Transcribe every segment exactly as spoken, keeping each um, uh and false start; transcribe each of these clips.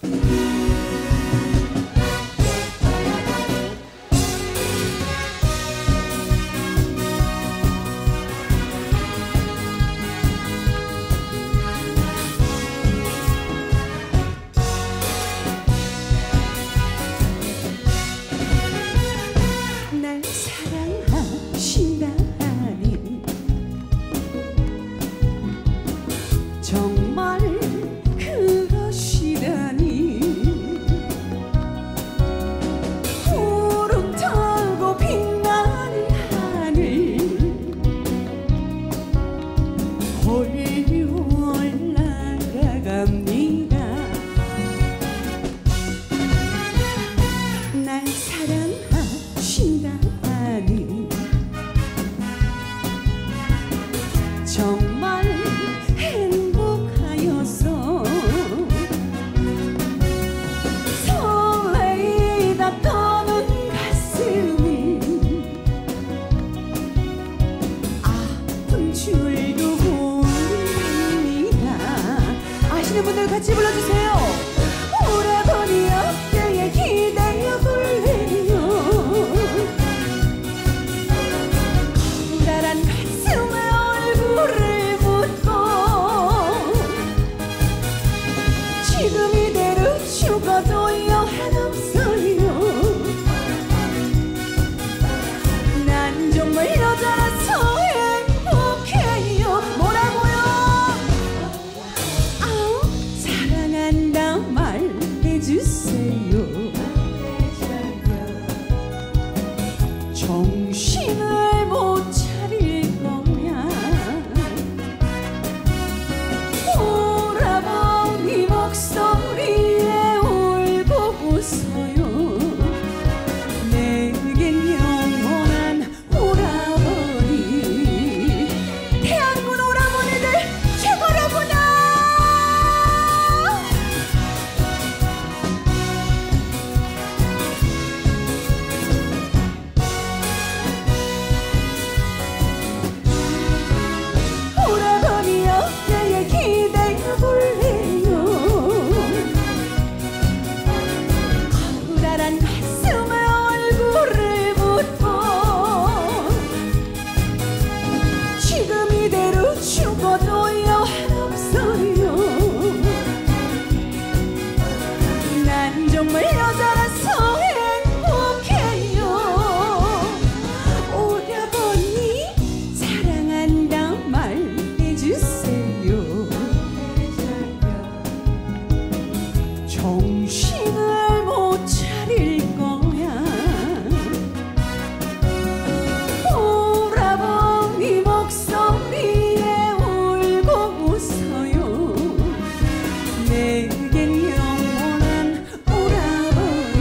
정말 그러시다니 구름 타고 빛나는 하늘 홀월 날아갑니다. 날 사랑하신다니 정말 행복하여서 설레이다 떠는 가슴이 아픈 줄도 모릅니다. 아시는 분들 같이 불러주세요. 오라버니 어깨에 기대어 볼래요. 커다란 가슴에 얼굴을 묻고 지금 이대로 죽어도 여한없어요. 난 정말 여자라서 행복해요. 뭐라고요? 아우 사랑한다 말해주세요. 정신을 못 차릴 거야. 오라버니 목소리에 울고 웃어요. 내겐 영원한 오라버니. 태양군 오라버니들 최고라구나. 오라버니 어깨에 기대어 볼래요. 커다란 가슴에 얼굴을 묻고 지금 이대로 죽어도 여한없어요. 난 정말 여자라서 행복해요. 오라버니 사랑한다 말해주세요. 정신을 못 차릴 거야. 오라버니 목소리에 울고 웃어요. 내겐 영원한 오라버니.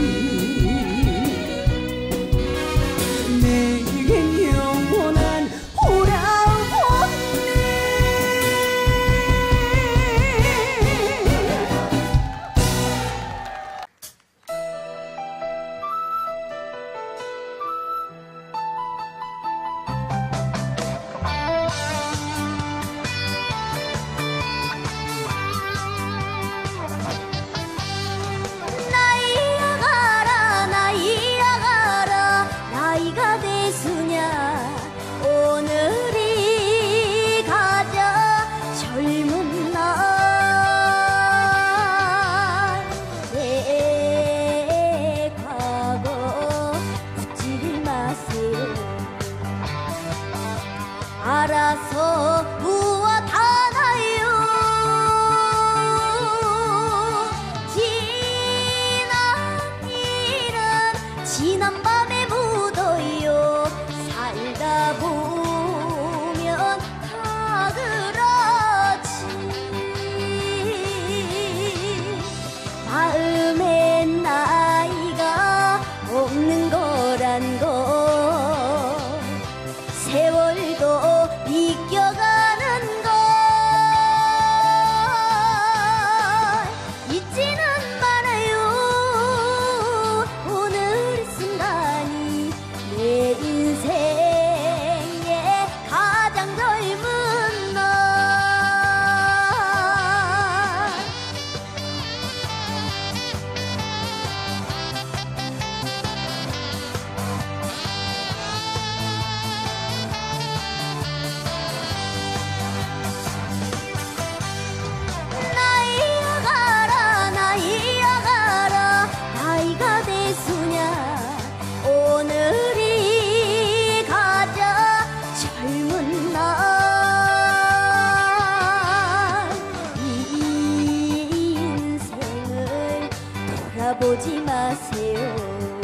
돌아보지 마세요.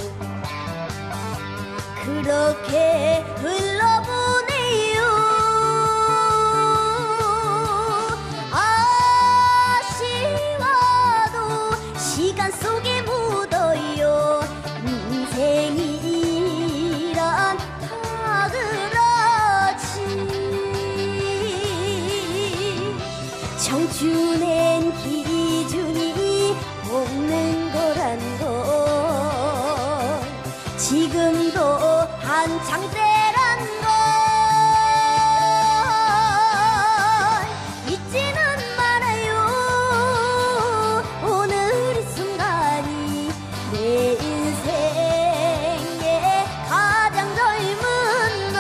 그렇게 흘러보내요. 아쉬워도 시간 속에 묻어요. 인생이란 다 그렇지. 청춘엔 기준이 없는 거란 걸 지금도 한창 때란 걸 잊지는 말아요. 오늘 이 순간이 내 인생의 가장 젊은 날.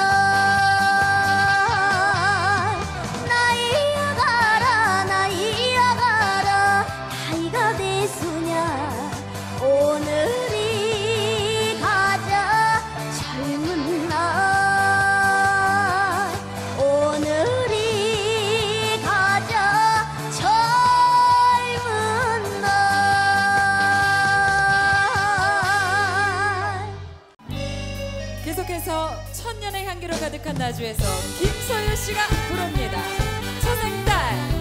나이야 가라 나이야 가라 나이가 됐으냐. 오늘이 가장 젊은 날. 오늘이 가장 젊은 날. 계속해서 천년의 향기로 가득한 나주에서 김소유 씨가 부릅니다. 초생달.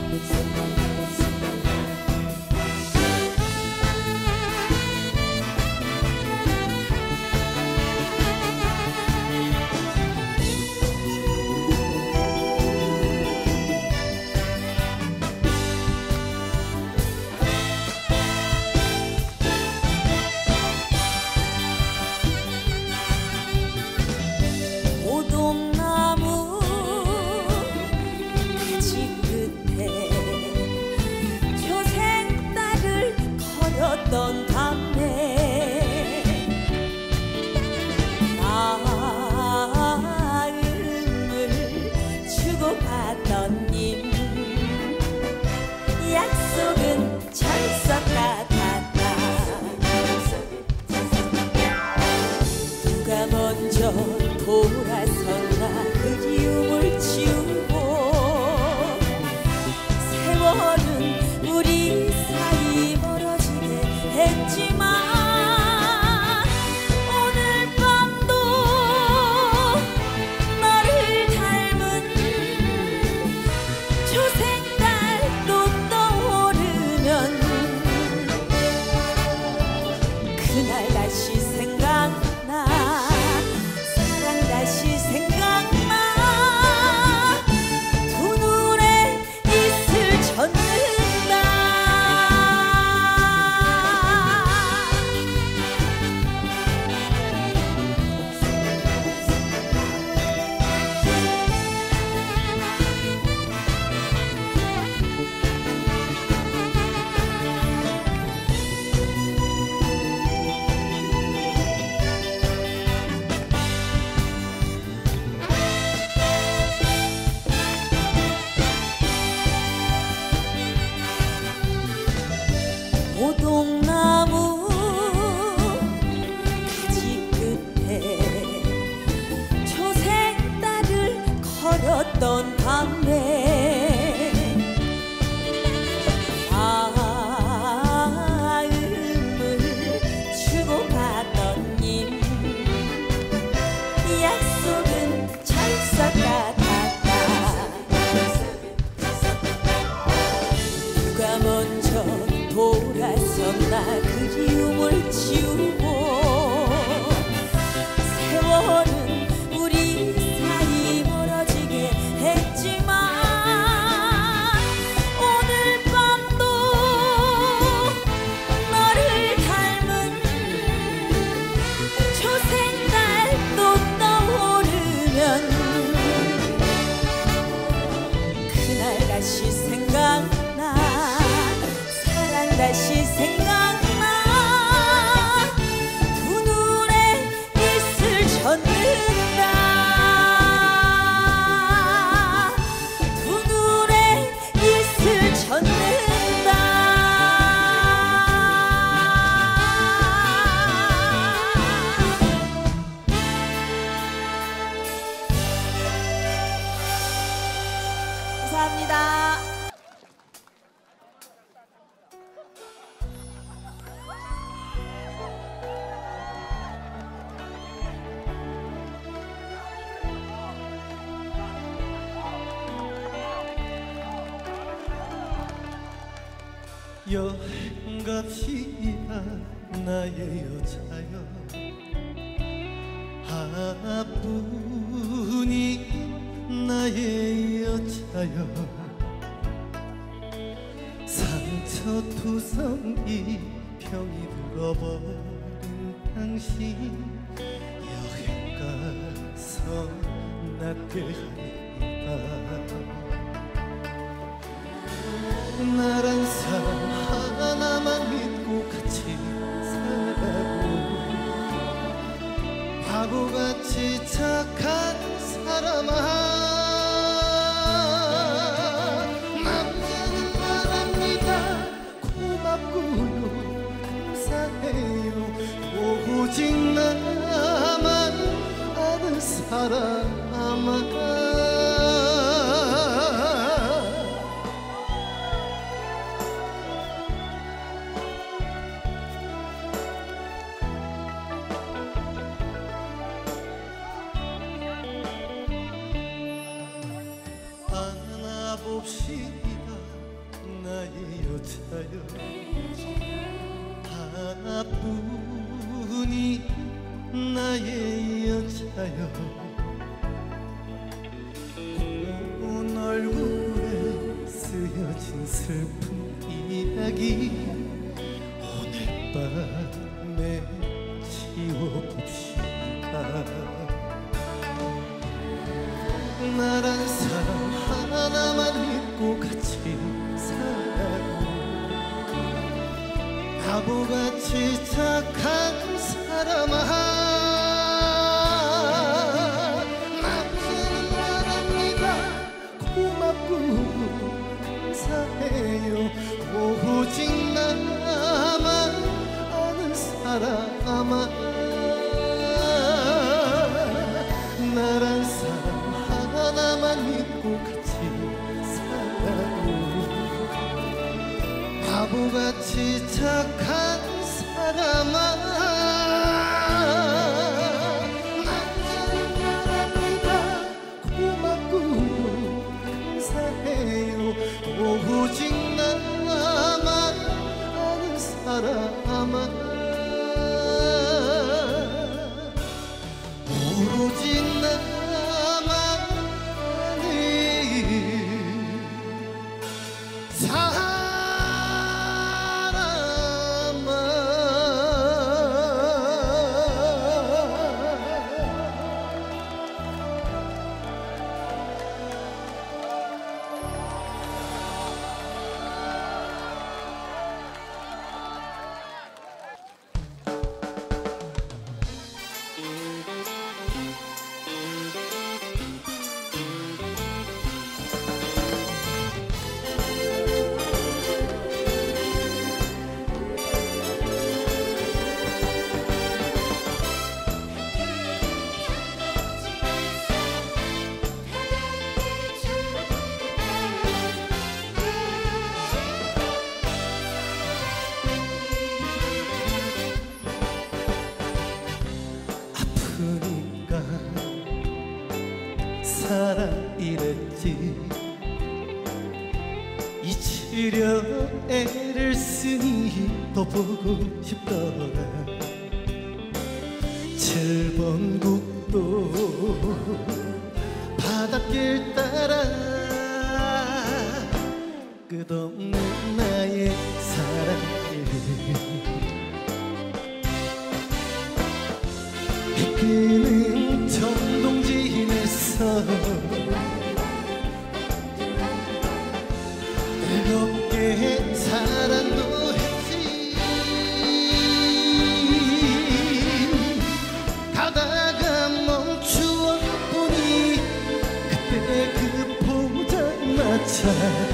오동나무 가지 끝에 초생딸을 걸었던 담에 마음을 주고받던 님. 약속은 철석 같았다. 누가 먼저 돌아서나 그리움을 지우고 세월은 우리 사이 멀어지게 했지만 오늘 밤도 너를 닮은 초생달도 떠오르면 그날 다시 생각나. 다시 생각나. 두 눈에 이슬 젖는다. 여행 갑시다 나의 여자여 하나뿐이 나의 여자여 상처투성이 병이 들어버린 당신 여행 가서 낫게 하리다 나란 사람 하나만 믿고 같이 살아가고 바보같이 착한 사람아 남자는 말합니다 고맙고요 감사해요 오직 나만 아는 사람아 봅시다 나의 여자여 하나뿐이 나의 여자여 고운 얼굴에 쓰여진 슬픈 이야기 오늘 밤에 지워봅시다 나란 사람 하나만 믿고 같이 살아가고 바보같이 착한 사람아 남자는 말합니다 고맙고 감사해요 오직 나만 아는 사람아 나란 사람 하나만 믿고 같이 살아가고 바보같이 착한 사람아 남자는 말합니다 고맙고 감사해요 오직 나만 아는 사람아 오직 나만 아프니까 사랑 이랬지 잊으려 애를 쓰니 또 보고 싶더라 칠번 국도 바닷길 따라 끝없는 나의 사랑길 그는 전동진에서 뜨겁게 사랑도 했지 가다가 멈추어 보니 그때 그 포장마차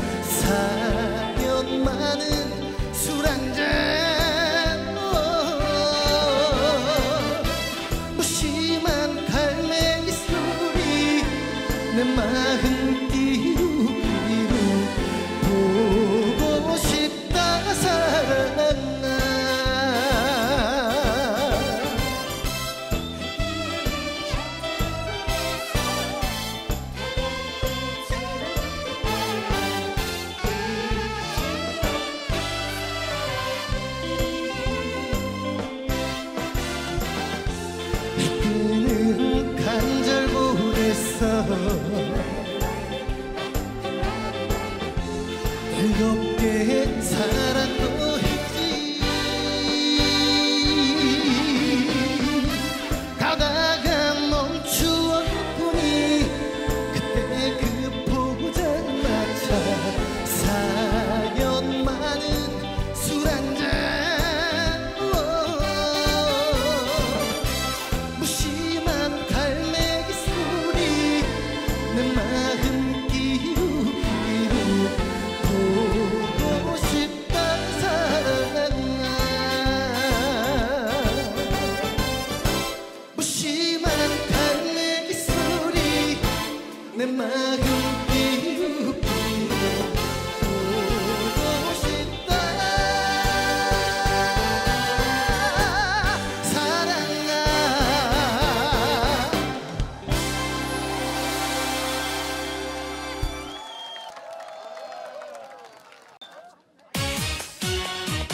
사연 많은 술 한잔 내 마음 띄우기로 보고 싶다 사랑아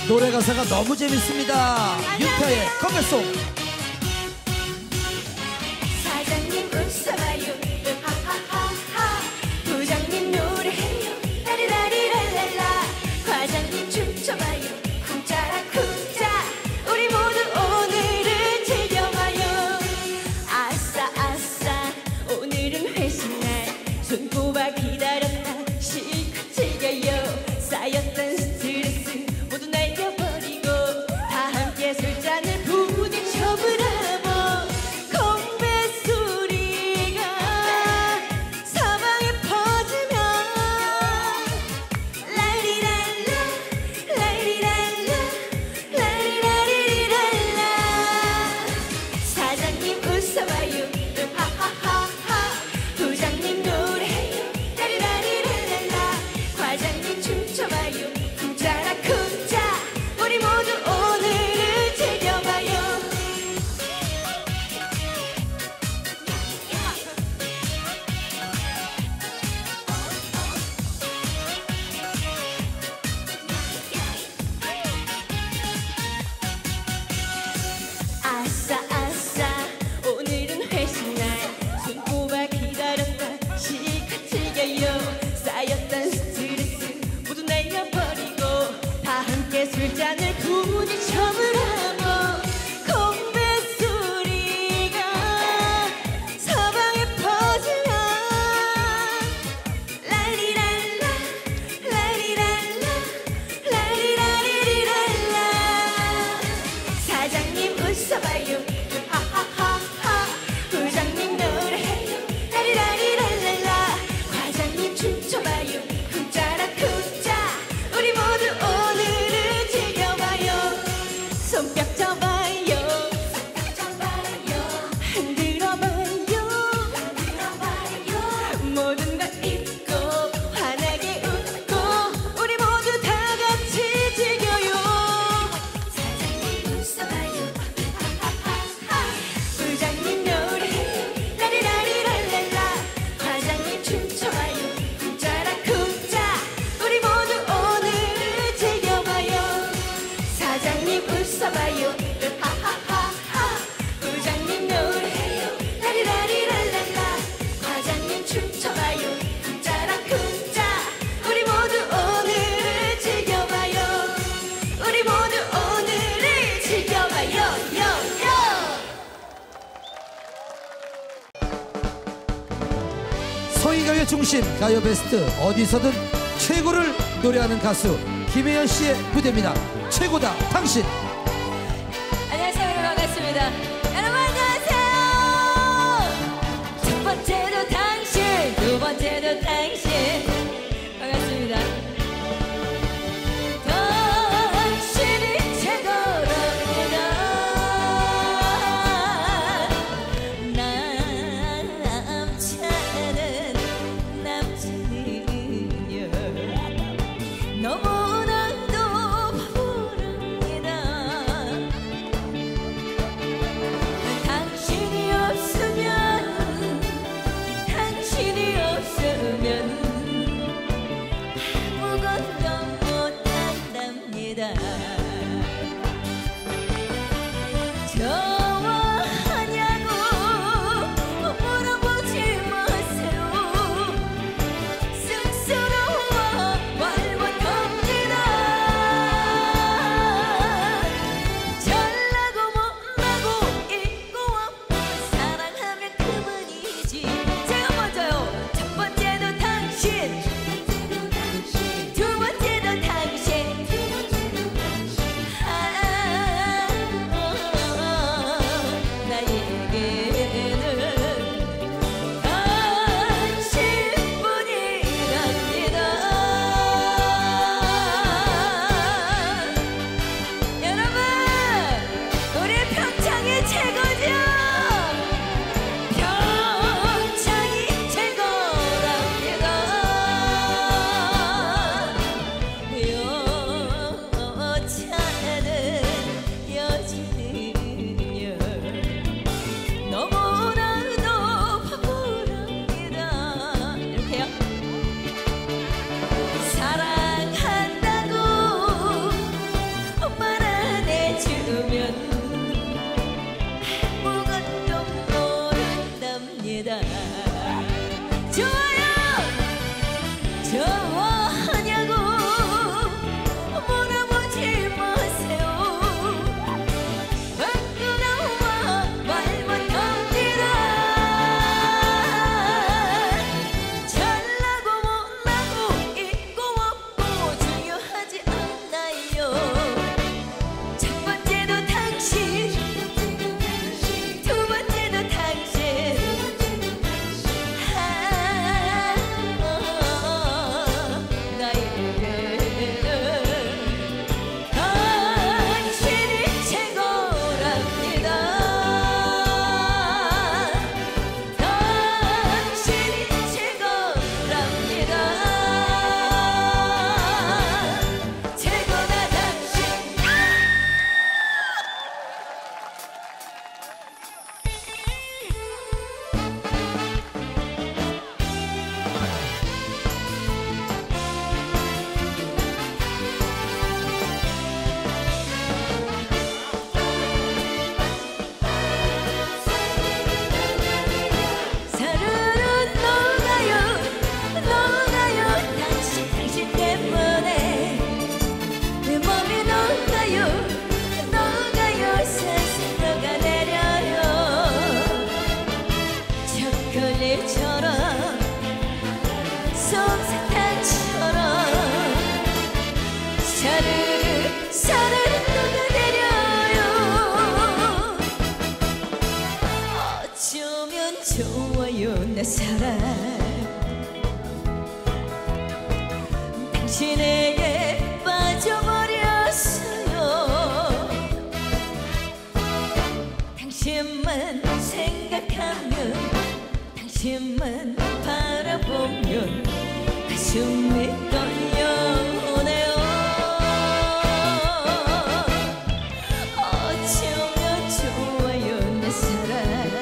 노래 가사가 너무 재밌습니다. 유타의 건배송. 사장님 웃어봐요 하하하하 부장님 노래해요 라리라리랄랄라 과장님 춤춰봐요 쿵짜라 쿵짜 우리 모두 오늘을 즐겨봐요 아싸 아싸 오늘은 회식날 손꼽아 기다렸다 실컷 즐겨요 쌓였던 스트레스 모두 날려버리고 다 함께 술잔을 부딪혀보라고 건배 소리가 사방에 퍼지면 라리랄라 라리랄라 라리라리리랄라 사장님 웃어봐요 하하하하 부장님 노래해요 라리라리랄라 과장님 춤춰봐요 쿵짜라 쿵짜 우리 모두 오늘을 즐겨봐요 아싸 아싸 오늘은 회식날 손꼽아 기다렸다 실컷 즐겨요 쌓였던 스트레스 모두 날려버리고 다 함께 술잔을 부딪혀보라고 건배 소리가 사방에 퍼지면 라리랄라 라리랄라 라리라리리랄라 사장님 웃어봐요 하하하하 부장님 노래해요 라리라리랄랄라 과장님 춤춰봐요 쿵짜라 쿵짜 우리 모두 오늘을 즐겨봐요 손뼉 쳐봐요 흔들어봐요 모든 걸 잊고 환하게 웃고 우리 모두 다 같이 즐겨요 사장님 웃어봐요 하하하하 부장님 노래해요 라리라리랄랄라 과장님 춤춰봐요 쿵짜라 쿵짜 우리 모두 오늘을 즐겨봐요 사장님 웃어봐요 하하하하 부장님 노래해요 라리라리랄랄라 과장님 춤춰봐요 쿵짜라 쿵짜 우리 모두 오늘을 즐겨봐요 우리 모두 오늘을 즐겨봐요 요요 소희가요 중심 가요 베스트 어디서든 최고를 노래하는 가수 김혜연 씨의 무대입니다. 최고다 당신. 안녕하세요. 여러분 반갑습니다. 여러분 안녕하세요. 첫 번째도 당신, 두 번째도 당신. 반갑습니다. 당신이 최고랍니다. 남자는 남자는요 너무나도 바보랍니다. 당신이 없으면 당신이 없으면 아무것도 못한답니다. 좋아하냐고 물어보지 마세요. 쑥스러워 말 못합니다. 잘나고 못나고 있고 없고 사랑하면 그만이지. 제가 먼저요. 첫 번째도 당신, 두 번째도 당신. 아, 어, 어, 어. 사랑 당신에게 빠져버렸어요. 당신만 생각하면 당신만 바라보면 가슴이 떨려오네요. 어쩌면 좋아요 내 사랑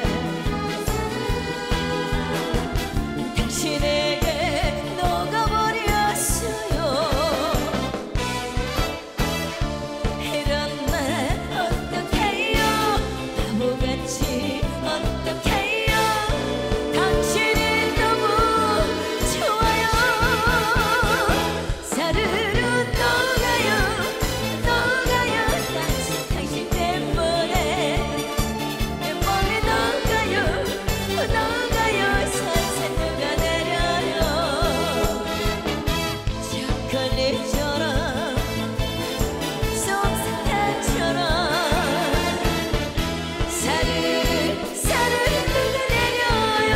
당신에게 녹아버렸어요. 이런 날 어떡해요 바보같이 어떡해요 당신이 너무 좋아요. 사르르 녹아요 녹아요 당신 당신 때문에 내 몸이 녹아요 녹아요 살살 녹아내려요. 초콜릿처럼 솜사탕처럼 사르르 사르르 녹아내려요.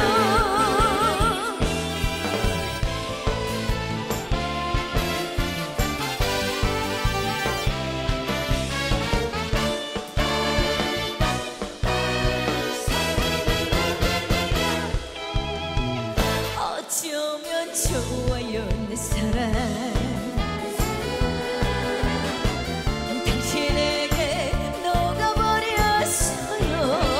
어쩌면 좋아요 내 사랑 당신에게 녹아버렸어요.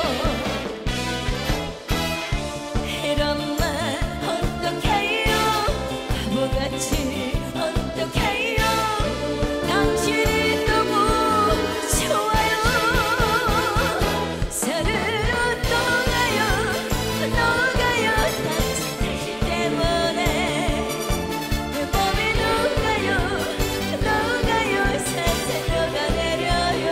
이런 날 어떡해요 바보같이 어떡해요 당신이 너무 좋아요. 사르르 녹아요 녹아요 당신 당신 때문에 내 몸이 녹아요 녹아요 살살 녹아내려요.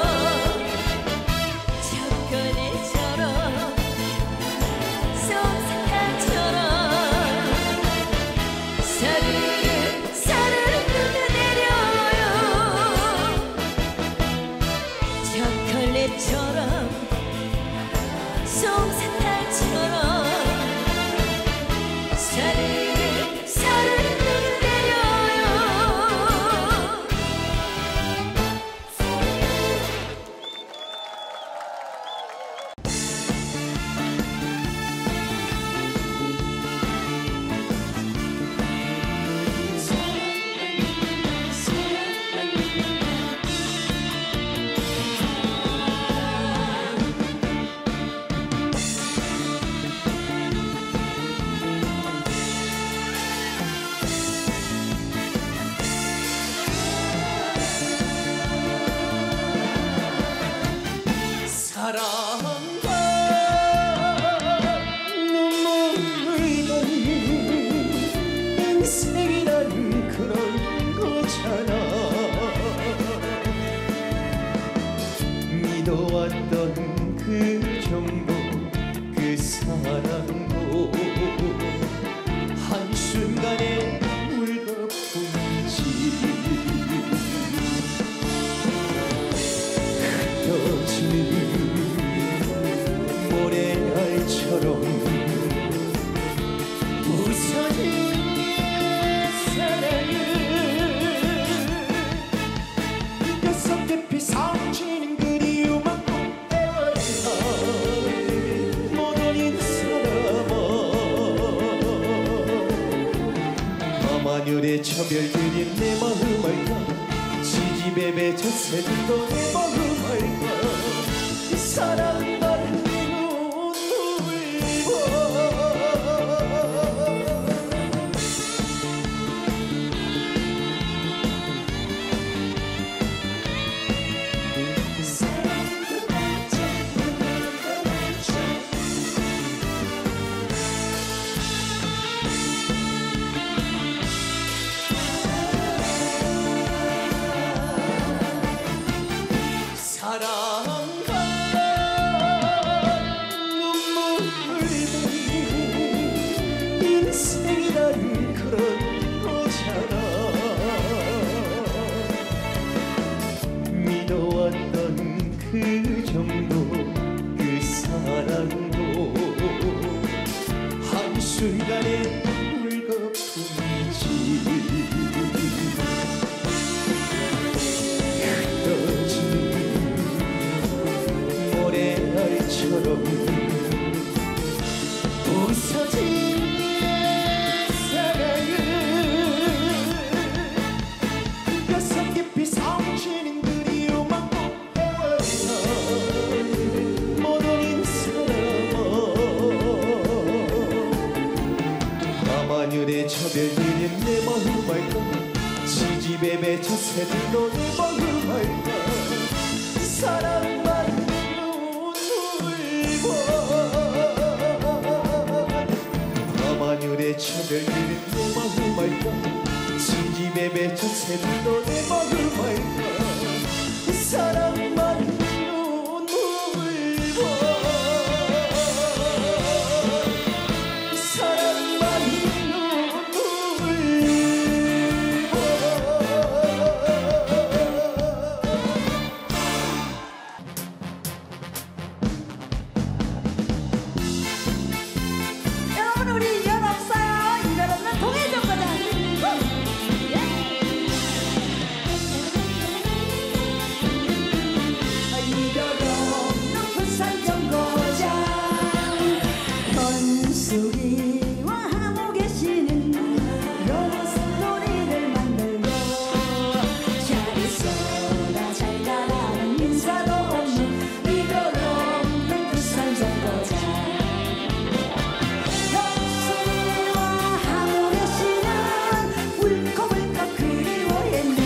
초콜릿처럼 솜사탕처럼 사르르 사르르 녹아내려요. 초콜릿처럼 솜사탕처럼 사르르 사르르 녹아내려요. 사랑과 눈물이 인생이란 그런 거잖아. 믿어왔던 그 정도 그 사랑도 한순간에 물거품이지. 흩어지는 모래알처럼 부서진 사랑을 뼛속 깊이 사무치는 그리움만 꽃대와서 못 어린 사람아. 밤하늘에 차별들인 내 마음 알까. 지지배배 젖새도 내 마음 알까. 사랑받은 눈물과 사랑과 눈물이 인생이란 그런 거잖아. 믿어왔던 그 정도 그 사랑도 꽃처럼 부서진 내 사랑은 가슴 깊이 삼키는 그리움만 꽃해버려 모르는 사람아 밤하늘에 차별되는 내 마음 알까 지지배 맺혀 새들도 내 마음 알까 사랑만 울고 밤하늘에 차별되는 내 마음 알까 지지배 맺혀 새들도 내 마음 알까 사랑만 울고 사랑만 여러분 우리 이별 없어요. 이별 없는 동해정거장. 이별 없는 부산 정거장 권수기와 하고 계시는 로스토리를 만들고 잘 있어라 잘 가라는 인사도 없는 이별 없는 부산 정거장 현수와 하고 계시는 울컥울컥 그리워했네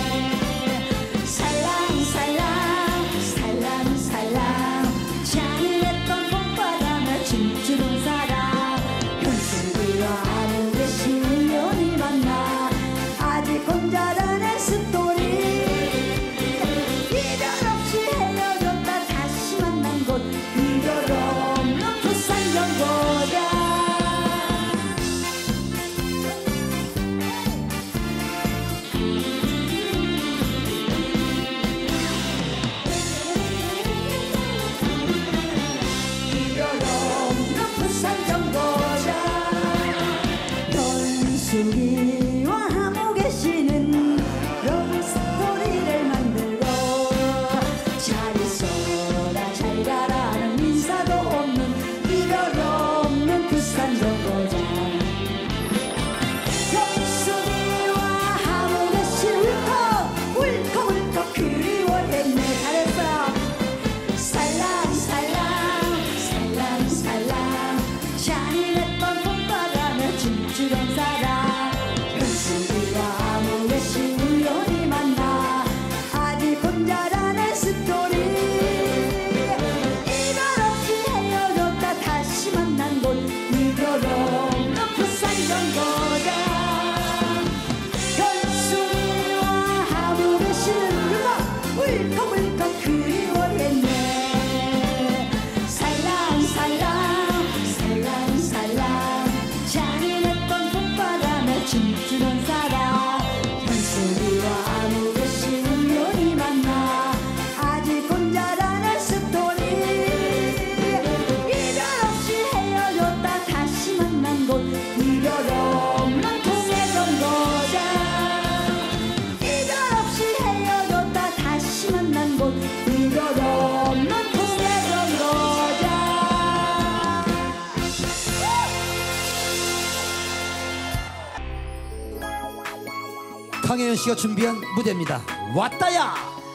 살랑살랑 살랑살랑 잔인했던 봄바람에 춤추는 사람 현수기와 하고 계신 우연히 만나 아직 혼자라는 스토리 이별 없이 헤어졌다 다시 만난 곳 이별 없는 부산 정거장 이별 없는 부산 정거장 현수기와 하고 계시는 러브스토리를 만들고 잘 있어라 잘 가라는 인사도 없는 이별 없는 부산 정거장 현수기와 하고 계신 울컥 울컥 울컥 그리워했네 잘했어 살랑살랑 살랑살랑 잔인했던 봄바람에 춤추던 사람 현수기와 하고 계신 우연히 만나 아직 혼자라는 스토리 이별 없이 헤어졌다 다시 만난 곳 이별 없는 부산 정거장 현수기와 하고 계시는 울컥 울컥 울컥 그리워했네 살랑살랑 살랑살랑 잔인했던 봄바람에 춤추던 사람 현수기와 하고 계신 우연히 만나 아직 혼자라는 스토리 이별 없이 헤어졌다 다시 만난 곳 이별 없는 동해정거장 이별 없이 헤어졌다 다시 만난 곳 이별 없는 동해정거장 강혜연 씨가 준비한 무대입니다. 왔다야.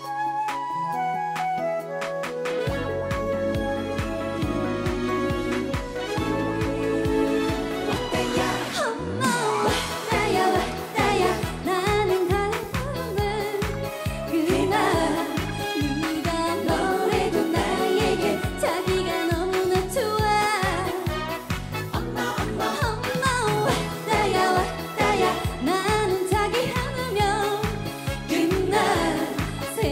엄마 왔다야 왔다야 나는 가는 그날 누가 뭐래도 나에게 자기가 너무나 좋아 엄마 엄마 엄마 왔다야 왔다야 나는 자기 하나면 그날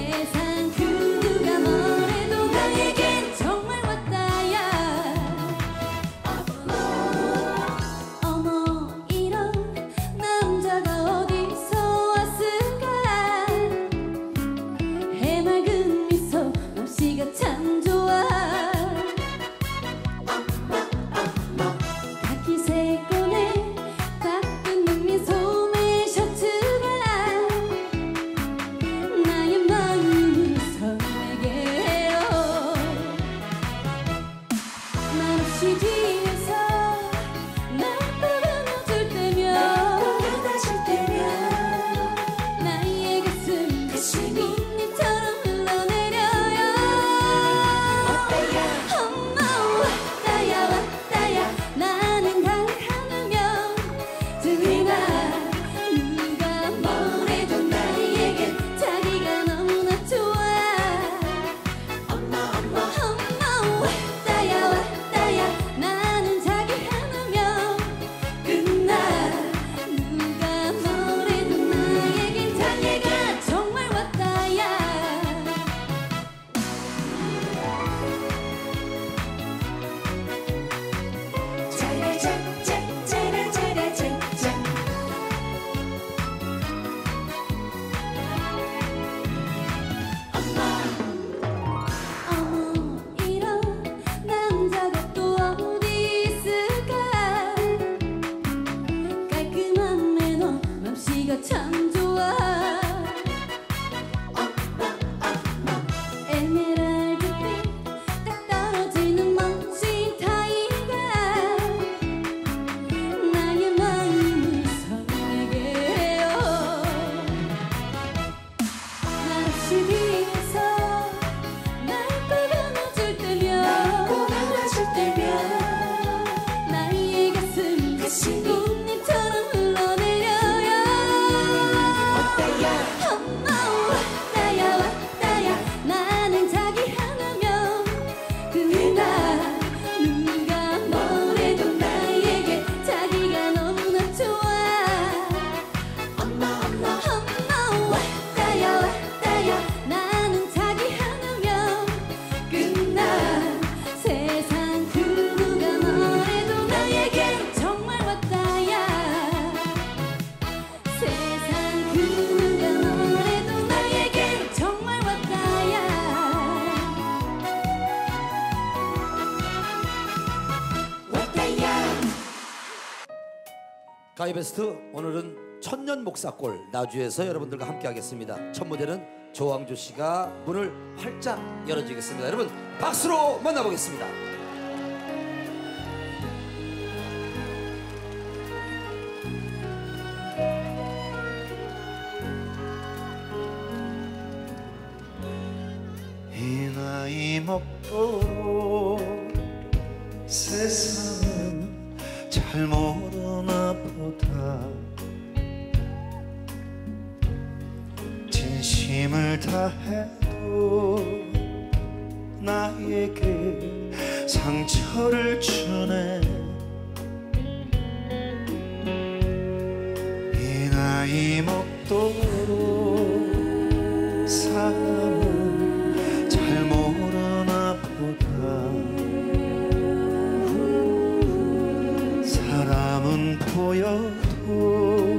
가요베스트 오늘은 천년 목사골 나주에서 여러분들과 함께 하겠습니다. 첫 무대는 조항조 씨가 문을 활짝 열어주겠습니다. 여러분 박수로 만나보겠습니다. 이 나이 먹고 세상을 잘 모르나 보다 진심을 다해도 나에게 상처를 주네. 이 나이 먹도록 사람을 잘 모르나 보다 사람은 보여도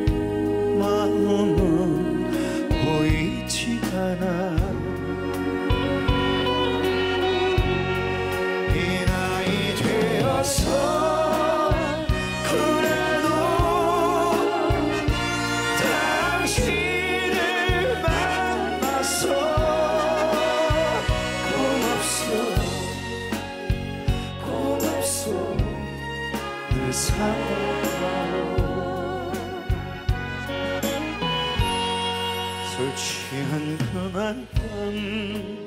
마음은 보이지 않아. 이 나이 되어서 그래도 당신을 만나서 고맙소 고맙소 늘 사랑하오. 술 취한 그날 밤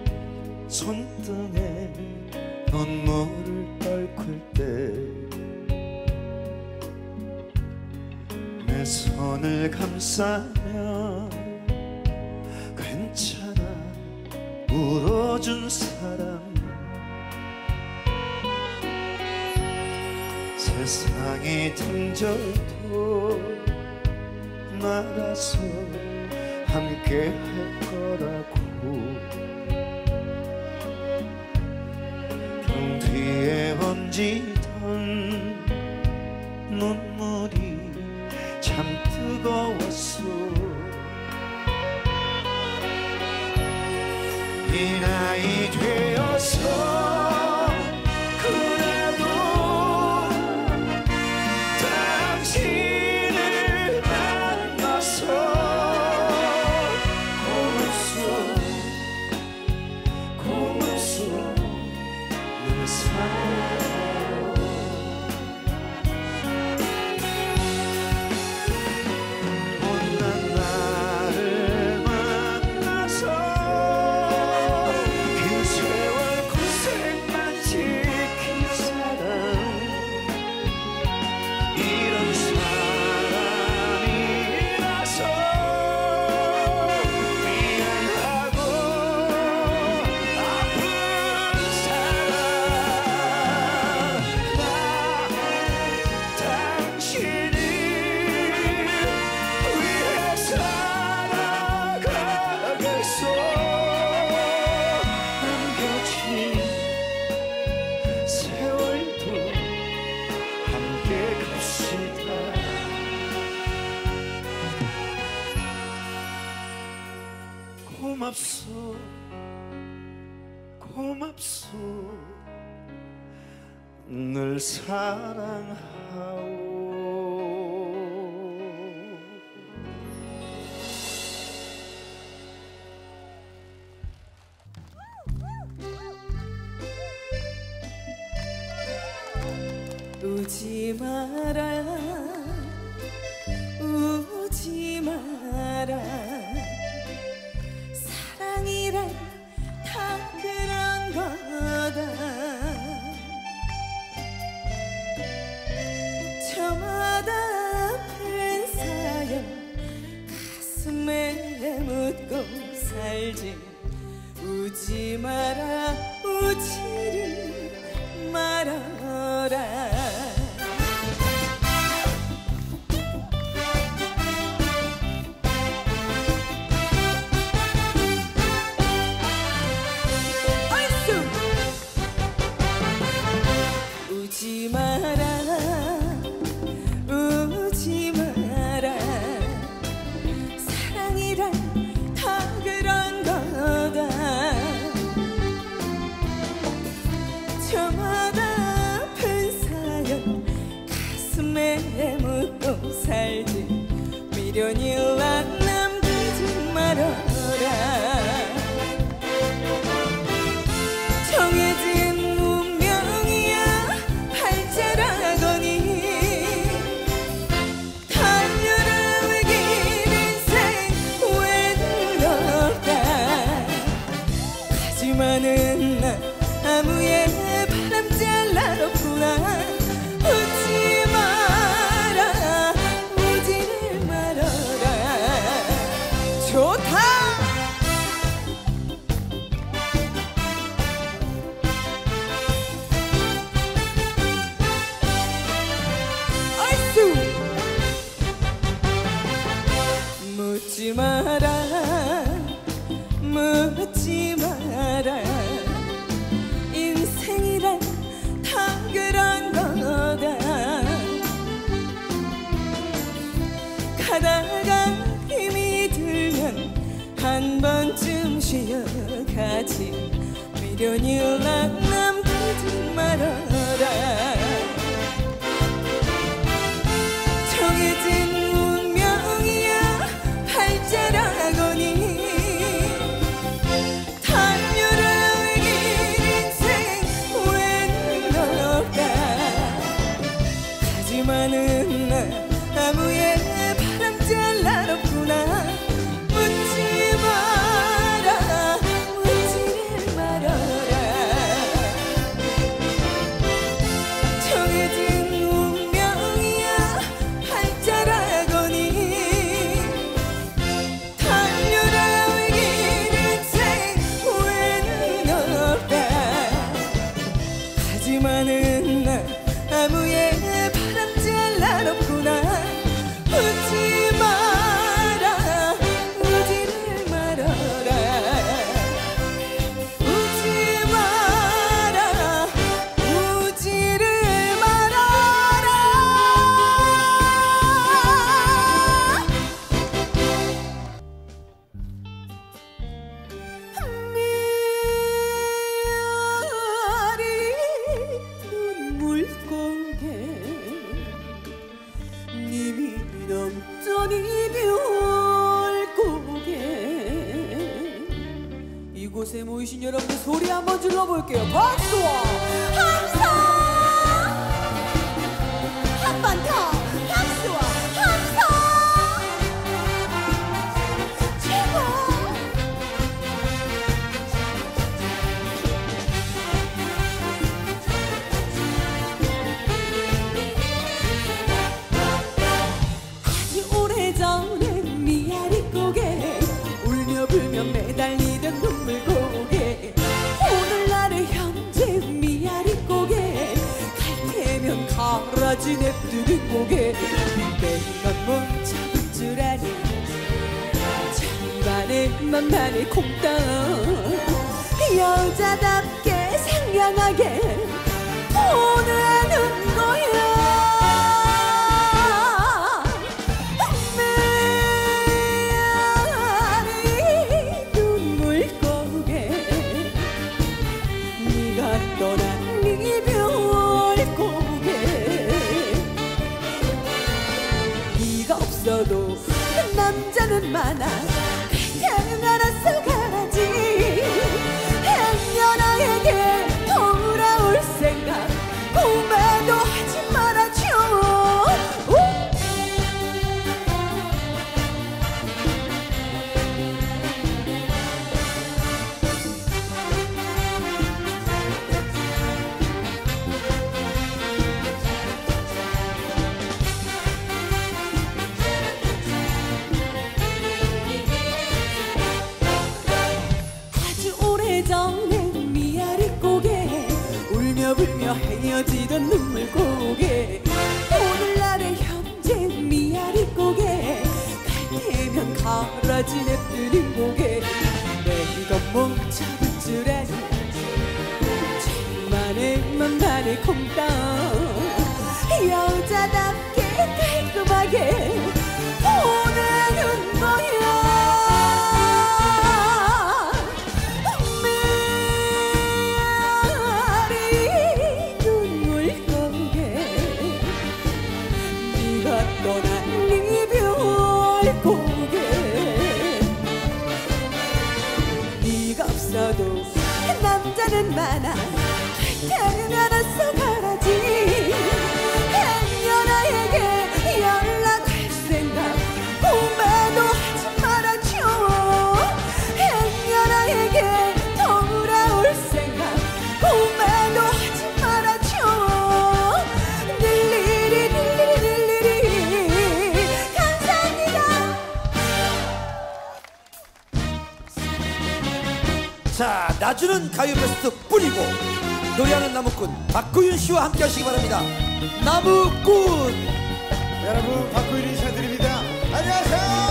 손등에 눈물을 떨굴 때 내 손을 감싸며 괜찮아 울어준 사람 세상이 등져도 나라서 함께 할 거라고 등 뒤에 번지던 눈물이 참 뜨거웠어. 이 나이 되어서 그래도 당신을 만나서 고맙소 고맙소 늘 사랑하오. 못난 나를 만나서 그 세월 고생만 지킨 사람 이런 사람이라서 미안하고 아픈 사람 나 당신을 위해 살아가겠소. 남겨진 세월도 함께 갑시다. 고맙소 고맙소 늘 사랑하오. 우지 마라 우지 마라 사랑이란 다 그런 거다. 저마다 아픈 사연 가슴에 묻고 살지. 우지 마라 우지를 말아라. 우지 마라 우지 마라 사랑이란 다 그런 거다. 저마다 아픈 사연 하지만은 나무에 바람 잘라놓구나. 웃지 마라 우지를 말아라. 좋다. 얼쑤. 묻지 마라 묻지 마라. 인생이란 다 그런 거다. 가다가 힘이 들면 한 번쯤 쉬어가지. 미련이 올라 남기지 말아라. 정해진 운명이야 팔자라거니. 하지만은 나무에 바람 잘라놓구나. 묻지 마라 묻지를 말아라. 정해진 운명이야 팔자라거니. 달려라 길 인생 후회는 없다. 하지만은 나무에 바람 잘라놓구나. 웃지 마라 우지를 말아라. 웃지 마라 우지를 말아라. 미아리 눈물고개 님이 넘던 이별 고개. 이곳에 모이신 여러분들 소리 한번 질러볼게요. 박수와 함성. 한 번 더 박수와 함성. 최고. 오래전에 미아리 고개 울며 불며 매달리던 눈물 고개. 오늘날의 현재 미아리 고개 갈 테면 가라지 냅두는 고개. 내가 못 잡을 줄 아니 천만에 만만해 콩땅. 여자답게 상냥하게 보내는 거야. 떠난 이별 고개. 네가 없어도 남자는 많아. 그냥 알아서 가라지. 행여나에게 돌아올 생각 꿈에도 하지 말아줘. 불며 헤어지던 눈물 고개. 오늘날의 현재 미아리 고개 갈 테면 가라지 냅두는 고개. 내가 못 잡을 줄 아니 천만에 만만해 콩땅. 여자답게 깔끔하게 보내는 거야. 떠난 이별 고개. 네가 없어도 남자는 많아. 그냥 알아서 가라지. 행여나에게 연락할 생각 꿈에도 하지 말아줘. 행여나에게 돌아올 노래하는 가요 베스트 뿐이고 노래하는 나무꾼 박구윤 씨와 함께 하시기 바랍니다. 나무꾼. 여러분, 박구윤 인사드립니다. 안녕하세요.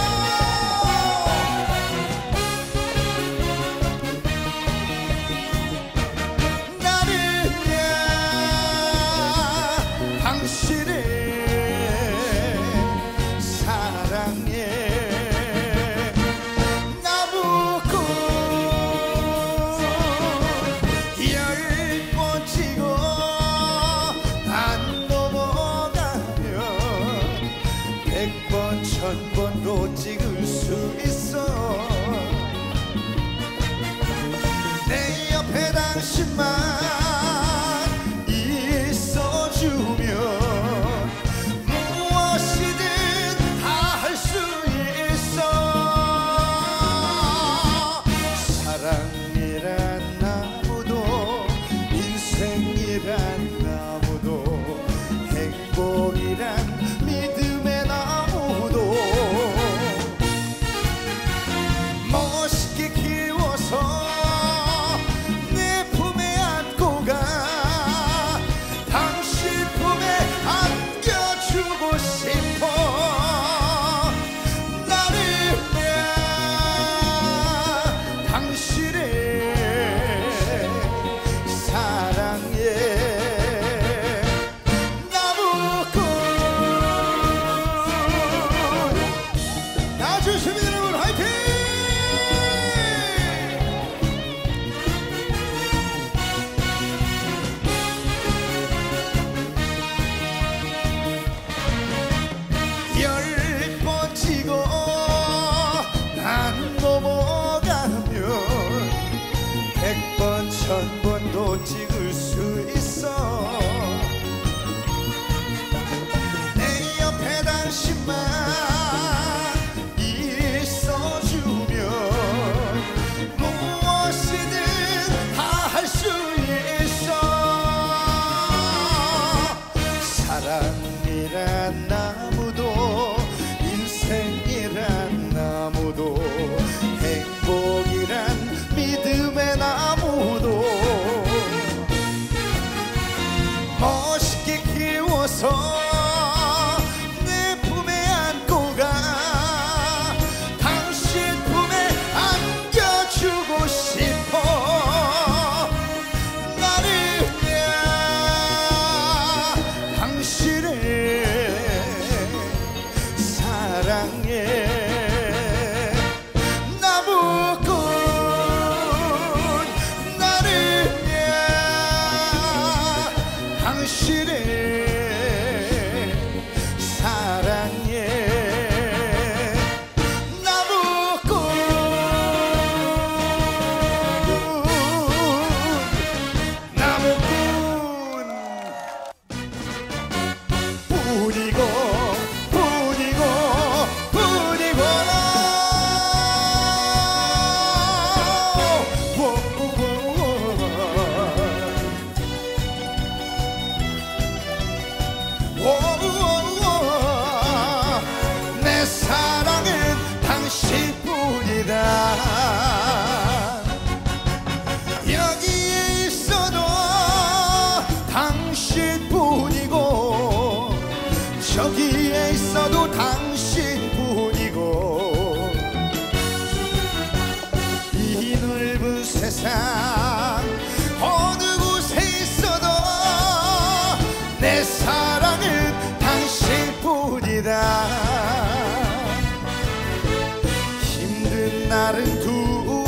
날은 두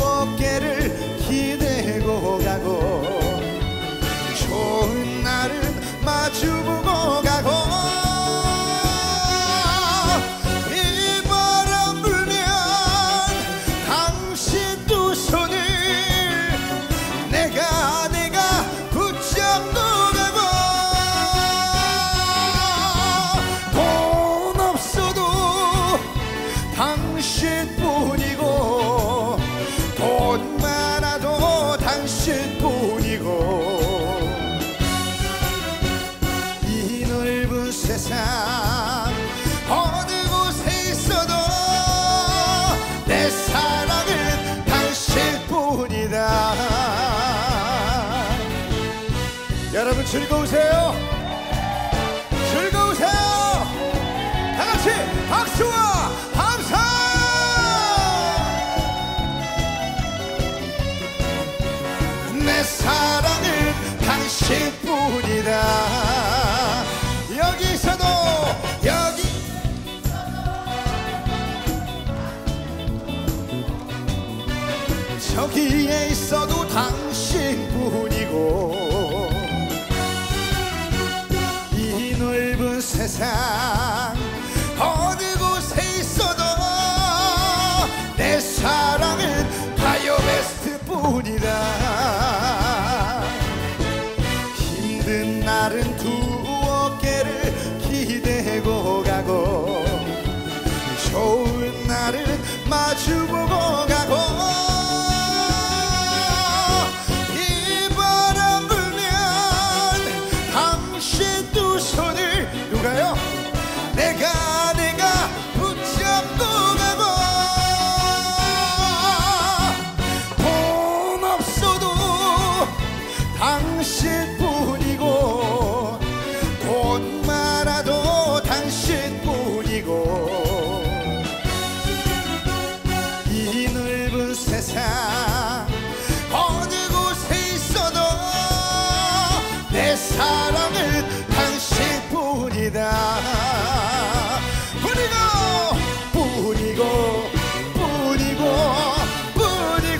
어깨를 기대고 가고 좋은 날은 마주보고 가고 이 바람 불면 당신 두 손을 내가 내가 붙잡고 가고 돈 없어도 당신뿐이고 돈 많아도 당신뿐이고 이 넓은 세상 어느 곳에 있어도 내 사랑은 당신뿐이다. 여러분 즐거우세요? 즐거우세요? 다 같이 박수와 함성! 내 사랑은 당신뿐이다. 여기서도 여기 저기에 있어도 당신뿐이고 이 넓은 세상 어느 곳에 있어도 내 사랑은 바이오베스트뿐이다. 힘든 날은 두 어깨를 기대고 가고 좋은 날은 마주보고 가고 이 바람 불면 당신 두 손을 누가요? 내가 내가 붙잡고 가고 돈 없어도 당신뿐이고 돈 많아도 당신뿐이고 이 넓은 세상 어느 곳에 있어도 내 사랑은 당신뿐이다. 뿐이고 뿐이고 뿐이고 뿐이고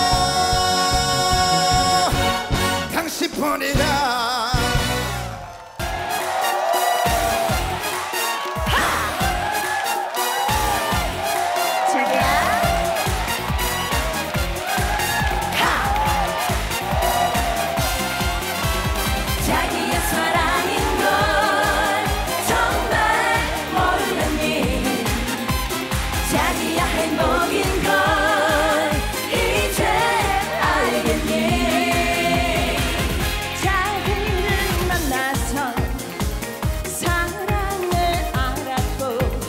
당신뿐이다. 자기의 사랑인 걸 정말 몰랐니. 자기야 행복인 걸 이제 알겠니. 자기를 만나서 사랑을 알았고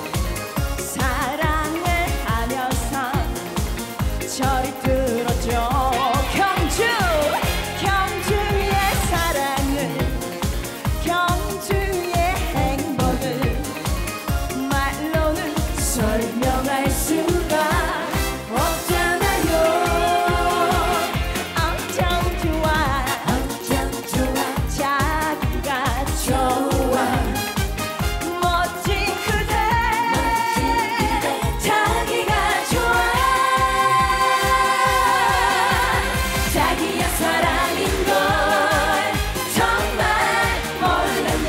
사랑을 하면서 저리 들었죠. 경주 경주의 사랑을 경주의 행복을 말로는 설명할 수가 없잖아요. 엄청 좋아 엄청 좋아 자기가 좋아 멋진 그대 자기가 좋아. 자기야 사랑인 걸 정말 몰랐니.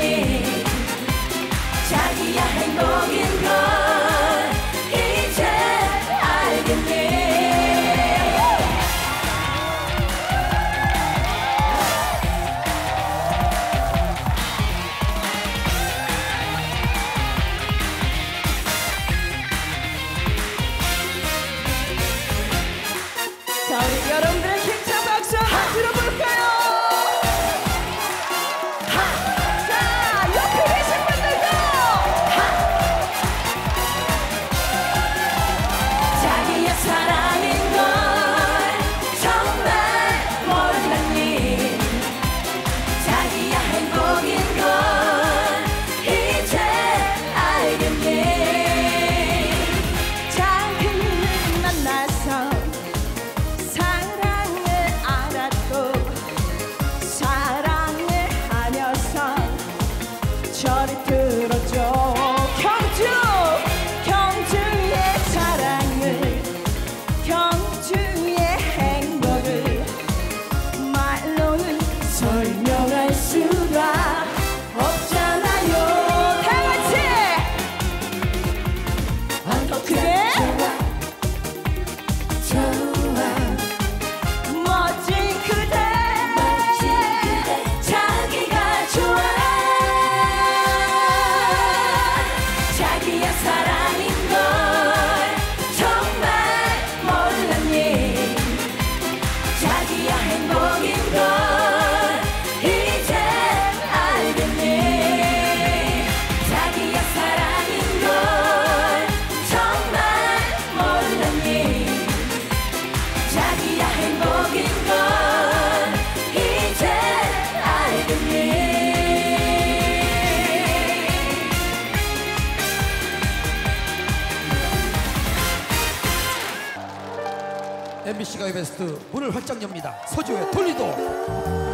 자기야 행복인 걸 이제 알겠니. 자, 우리 여러분들의 힘찬 박수 한번 들어볼까요? 하! 자, 옆에 계신 분들도 하! 자기의 사랑인 걸 정말 몰랐니. 자기야 행복인 걸 이제 알겠니. 자기를 만나서 사랑을 알았고 사랑을 하면서 저리 들었죠. 경주 경주의 사랑을 경주의 행복을 말로는 설명할 수가 없잖아요. 다 같이 더 크게 멋진 그대 자기가 좋아. 자기야 사랑인 걸 정말 몰랐니. 자기야 행복인 걸 국가의 베스트 문을 활짝 엽니다. 서주의 돌리도.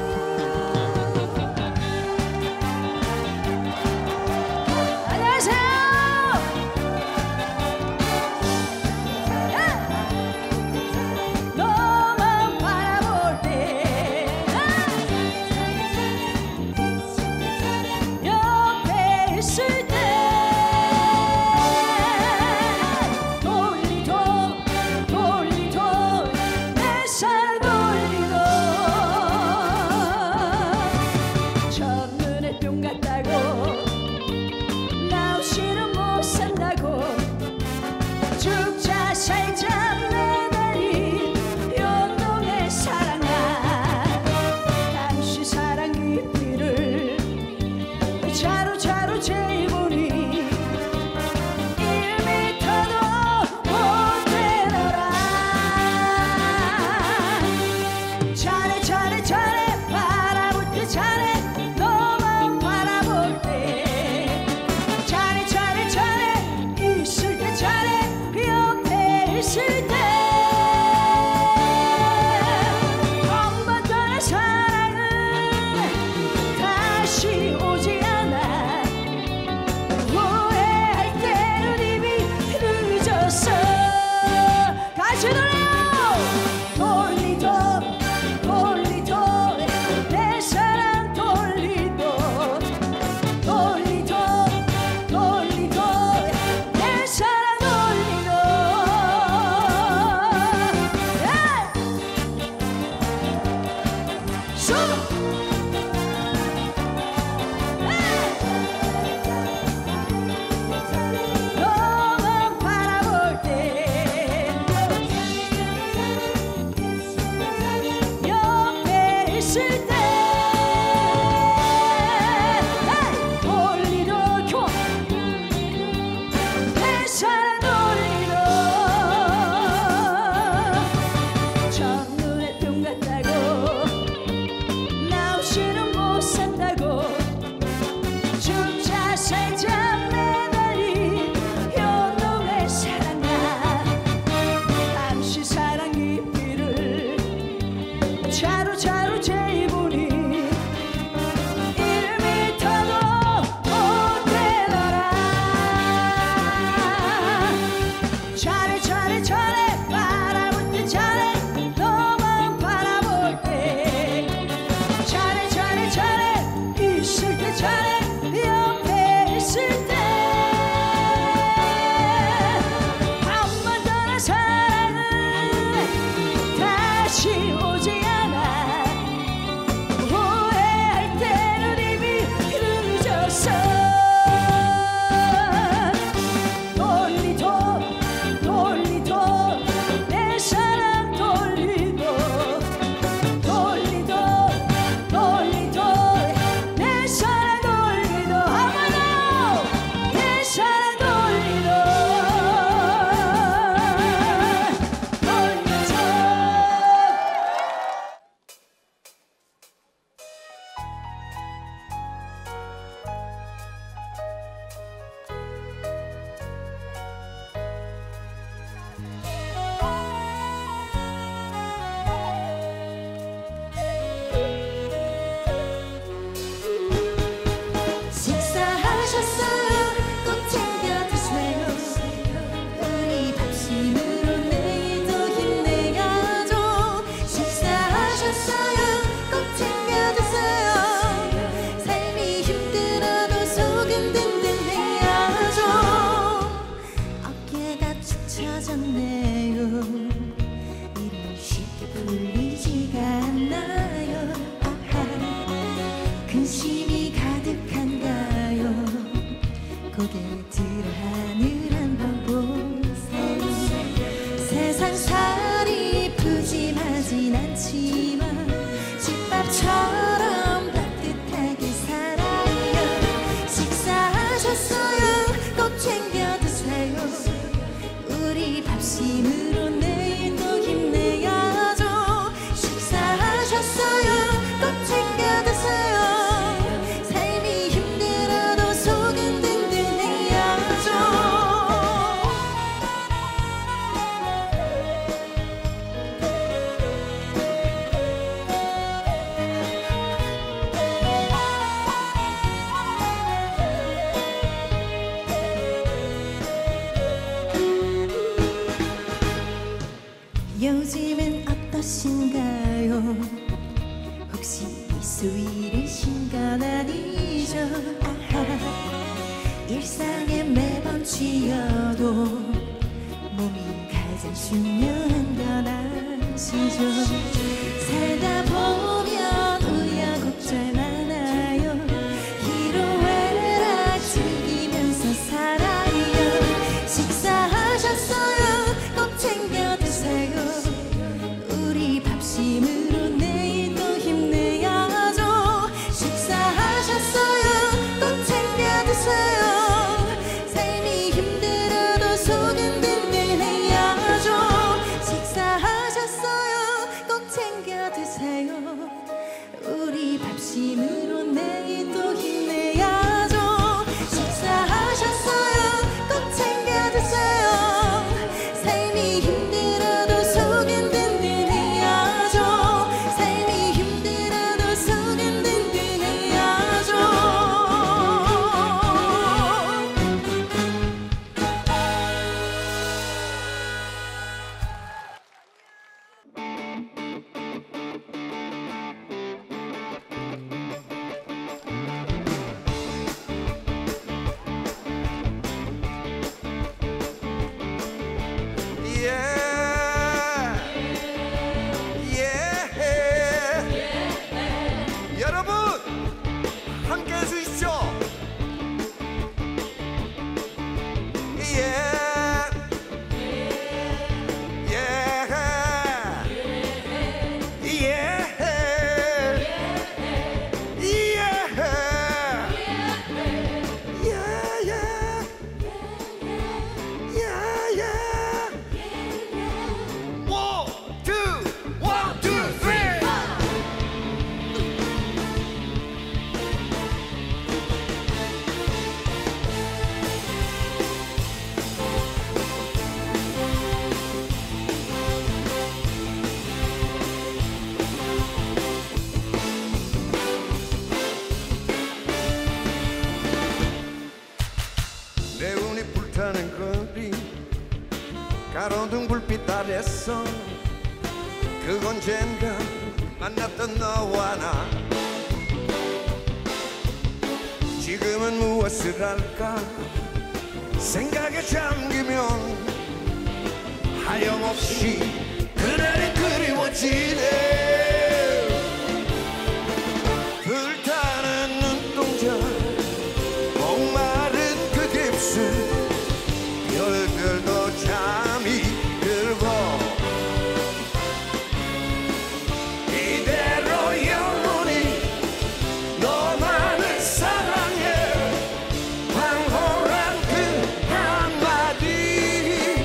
수위를 신건 아니죠. 일상에 매번 취어도 몸이 가장 중요한 건 아시죠. 살다 보면 우여곡절 많아요. 희로애락 즐기면서 살아요. 식사하셨어요? 꼭 챙겨 드세요. 우리 밥심으로 내일 또 힘내야죠. 식사하셨어요? 꼭 챙겨 드세요. 삶이 힘들어도 속은 든든해야죠. 식사하셨어요? 꼭 챙겨 드세요. 우리 밥심으로 내일 또 힘내야죠. 식사하셨어요? 꼭 챙겨 드세요. 삶이 힘들어도 속은 든든해야죠. 삶이 힘들어도 속은 든든해야죠. 여러분 함께 해주십시오. 예. 예. 예. 내 운이 불타는 거리 가로등 불빛 아래서 그 언젠가 만났던 너와 나 지금은 무엇을 할까 생각에 잠기면 하염없이 그날이 그리워지네. 불타는 눈동자 목마른 그 깁스 별들도 잠이 들고 이대로 영원히 너만을 사랑해 황홀한 그 한마디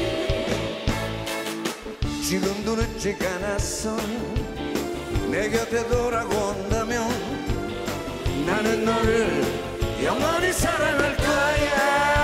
지금도 늦지 않았어. 내 곁에 돌아온다면 나는 너를 영원히 사랑할 거야.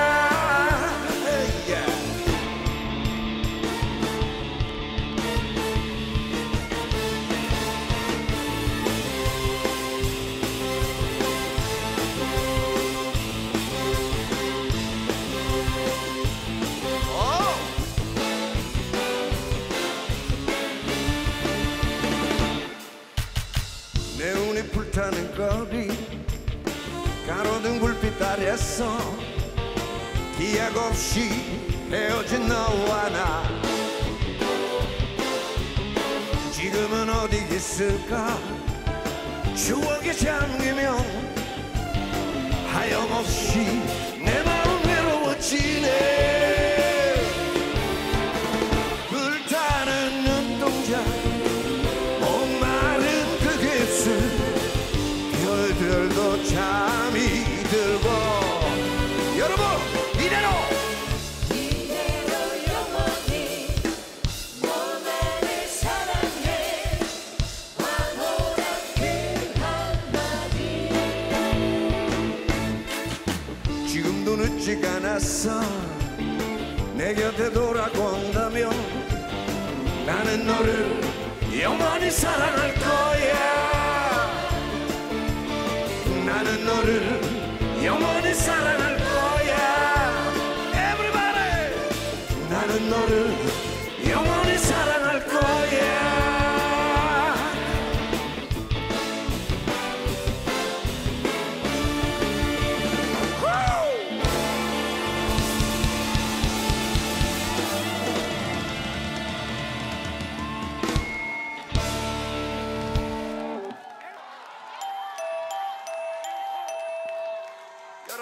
내 운이 불타는 거리 가로등 불빛 아래서 기약 없이 헤어진 너와 나 지금은 어디 있을까. 추억에 잠기면 하염없이 내 마음 외로워지네. 불타는 눈동자 목마른 그 깁스 별들도 잠이 들고 여러분 이대로 이대로 영원히 너만을 사랑해 황홀한 그 한마디 지금도 늦지 않았어. 내 곁에 돌아온다면 나는 너를 영원히 사랑할 거야. 나는 너를 영원히 사랑할 거야. Everybody 나는 너를 영원히 사랑할 거야.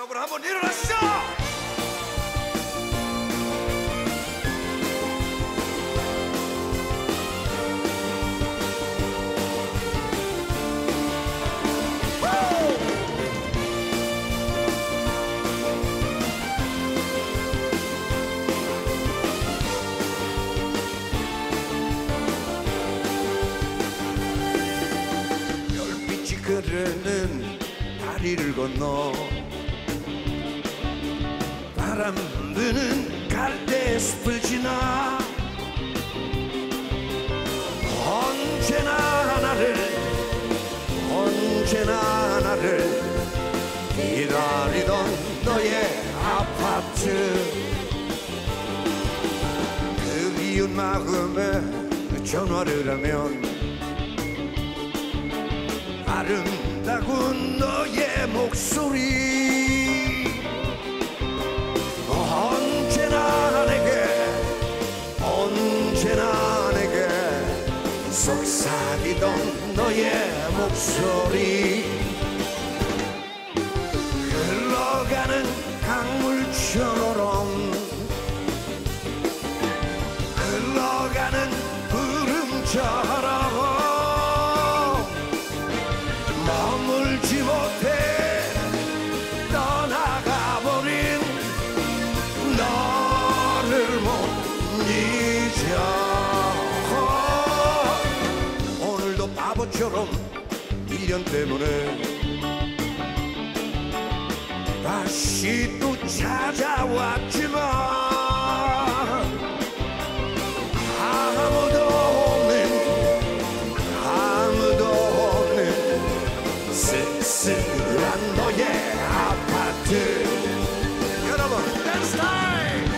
여러분 한번 일어나시죠. 별빛이 흐르는 다리를 건너 바람 부는 갈대 숲을 지나 언제나 나를 언제나 나를 기다리던 너의 아파트 그리운 마음에 전화를 하면 아름다운 너의 목소리 언제나 내게 언제나 내게 속삭이던 너의 목소리 흘러가는 강물처럼 흘러가는 구름처럼 머물지 못해 떠나가버린 너를 못 잊어 오늘도 바보처럼 미련 때문에 다시 또 찾아왔지만 아무도 없는 아무도 없는 쓸쓸한 너의 아파트 여러분 댄스 타임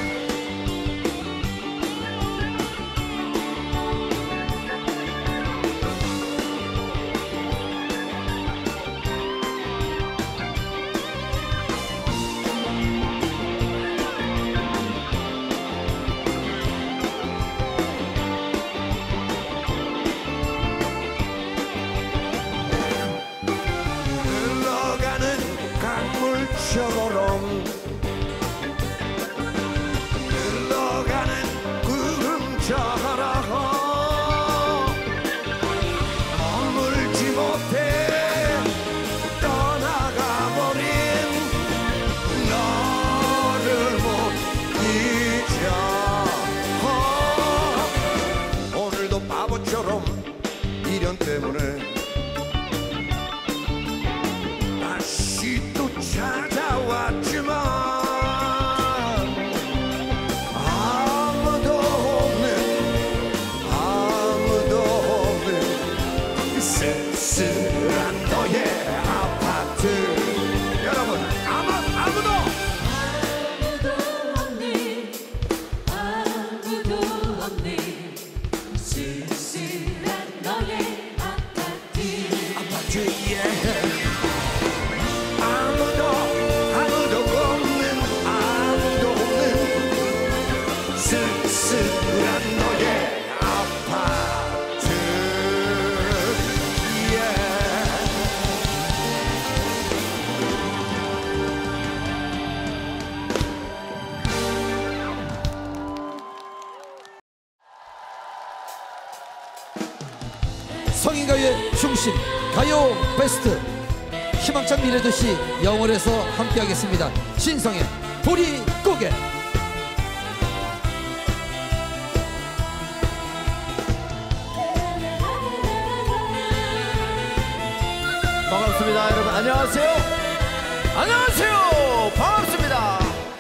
강물처럼 흘러가는 구름처럼 머물지 못해 떠나가버린 너를 못 잊어 오늘도 바보처럼 미련 때문에 찾아왔지만 아무도 없는 아무도 없는 쓸쓸한 너의 아파트 여러분 아무, 아무도 아무도 없는 아무도 없는 쓸쓸한 너의 아파트 아파트 yeah. 아무도 아무도 없는 아무도 없는 쓸쓸한 너의 아파트 yeah. 성인가요의 중심 가요 베스트 희망찬 미래도시 영월에서 함께하겠습니다. 신성의 보리고개 반갑습니다 여러분. 안녕하세요. 안녕하세요. 반갑습니다.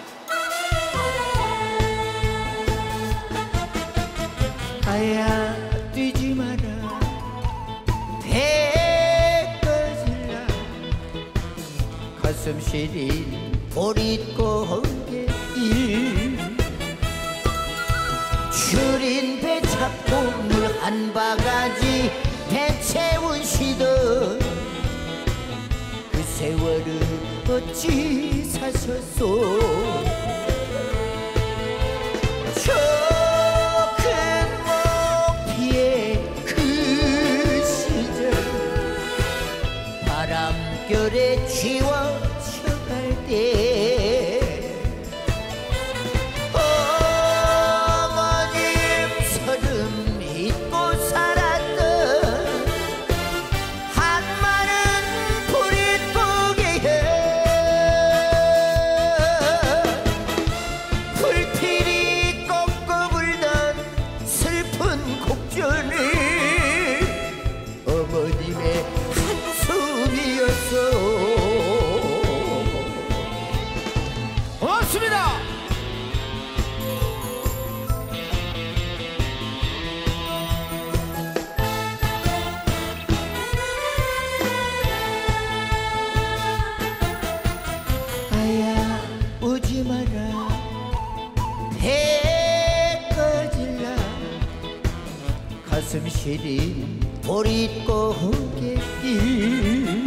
아야 뛰지 마라 배꺼질라 가슴 시린 보릿고개 일 줄인 배 잡고 물 한 바가지 배 채운 시던 그 세월은 어찌 사셨소 저 큰 높이의 그 시절 바람결에 지워져갈 때 때 어머님 서름 잊고 살았던 한마른 보릿고개에 불필이 꺾어 불던 슬픈 곡전을 어머님의 한숨이었어. 고맙습니다. 아야 오지 마라 배 꺼질라 가슴 시린 보릿고개길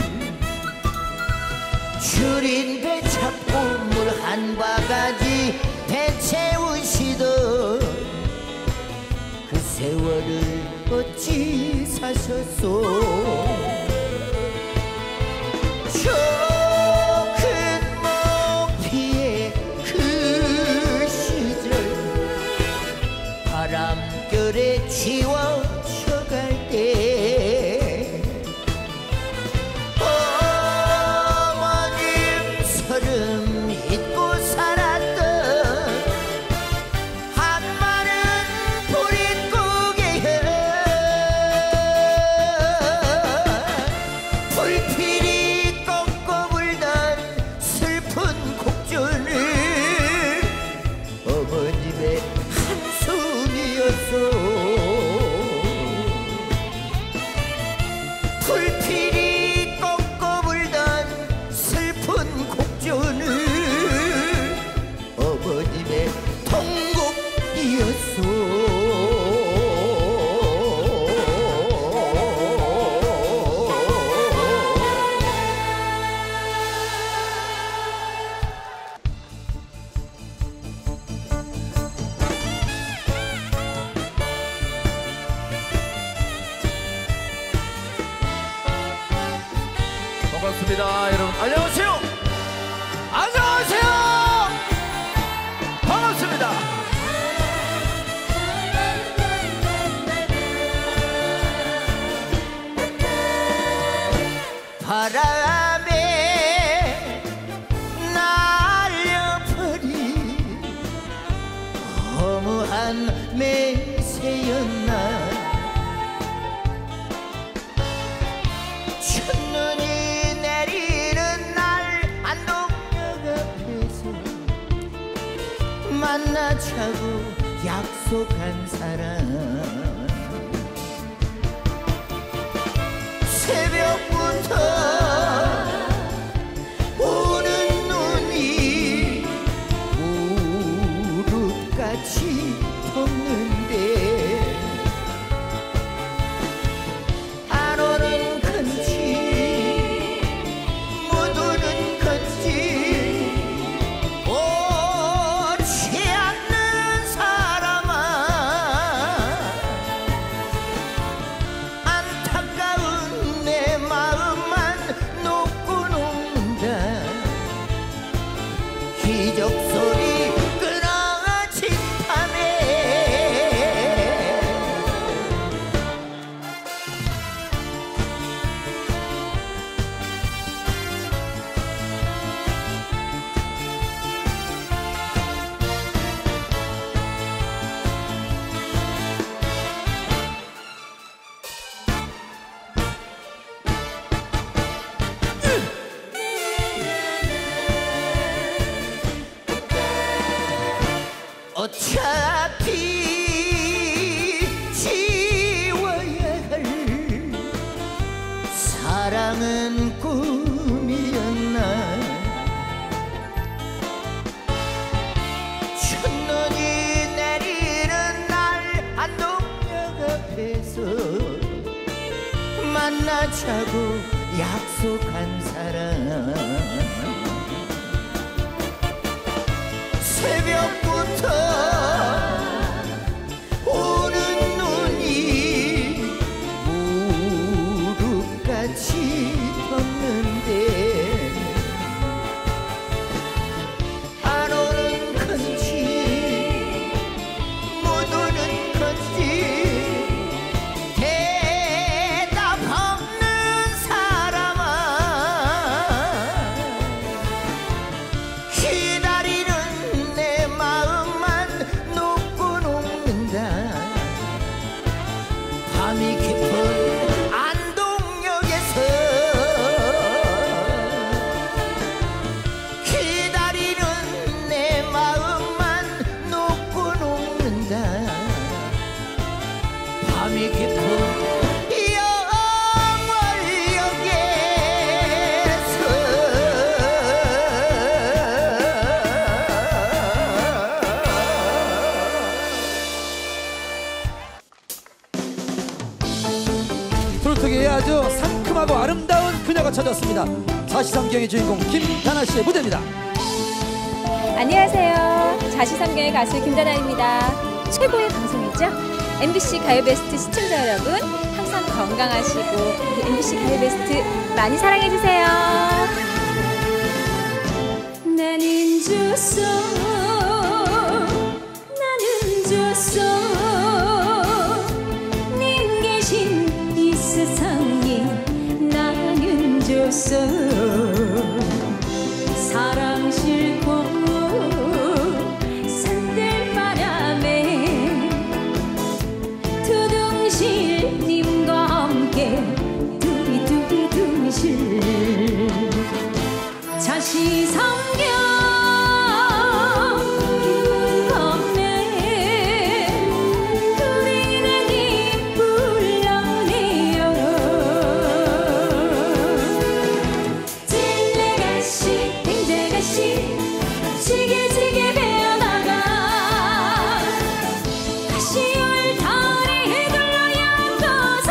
줄인 배 잡고 물 한 바가지 배 채우시던 그 세월을 어찌 사셨소. 저 큰 먹기에 그 시절 바람결에 지워져갈 때 어머님 서름 잊고 살았던 한마른 보릿고개에 불필이 꺾어 불던 슬픈 곡전을 어머님의 한숨이었어. 불필이 꺾어 불던 슬픈 곡전을 어머님의 통곡이었어. 반갑습니다 여러분. 안녕하세요. 안녕하세요. 반갑습니다. 바람에 날려버린 허무한 맹세였나. 첫눈이 내리는 날 안동역 앞에서 만나자고 약속한 사람 새벽부터 오는 눈이 무릎같이 덮는데 안 오는 건지 못 오는 건지 오지 않는 사람아 안타까운 내 마음만 놓고 녹는다. 기적 소리 끊어진 밤에 어차피 지워야 할 사랑은 꿈이었나. 첫눈이 내리는 날 안동역 앞에서 만나자고 약속한 사람 새벽부터 오는 눈이 무릎같이 덮는데 그녀가 찾았습니다. 사시삼경의 주인공 김다나 씨의 무대입니다. 안녕하세요. 사시삼경의 가수 김다나입니다. 최고의 방송이죠. 엠비씨 가요베스트 시청자 여러분, 항상 건강하시고 우리 엠비씨 가요베스트 많이 사랑해주세요. 나는 줬어, 나는 줬어, 님 계신 이 세상에 나는 줬어. 사랑 싣고 산들바람에 두둥실님과 함께 두리두리둥실 자시삼경 기쁜 밤에 우리는 이 불러내요. 찔레가시 댕대가시 지게지게 베어나가 가시올 다리 둘러엮어서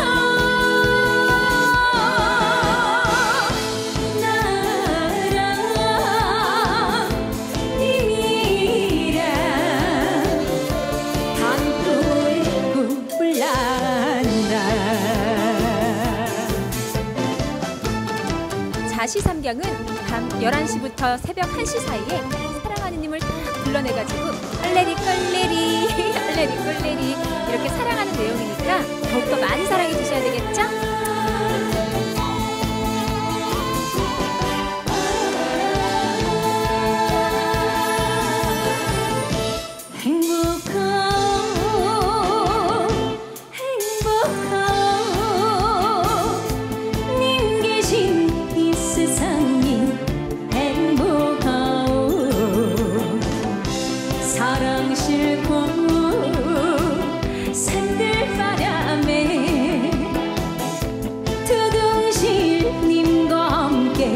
나랑 님이랑 단풍을 굴란다. 사시삼경은 밤 열한 시부터 새벽 한 시 사이에 사랑하는 님을 딱 불러내가지고 얼레리 꼴레리 얼레리 꼴레리 이렇게 사랑하는 내용이니까 더욱더 많이 사랑해 주셔야 되겠죠? 행복하오 행복하오 님 계신 이 세상이 행복하오. 사랑 싣고 산들바람에 두둥실님과 함께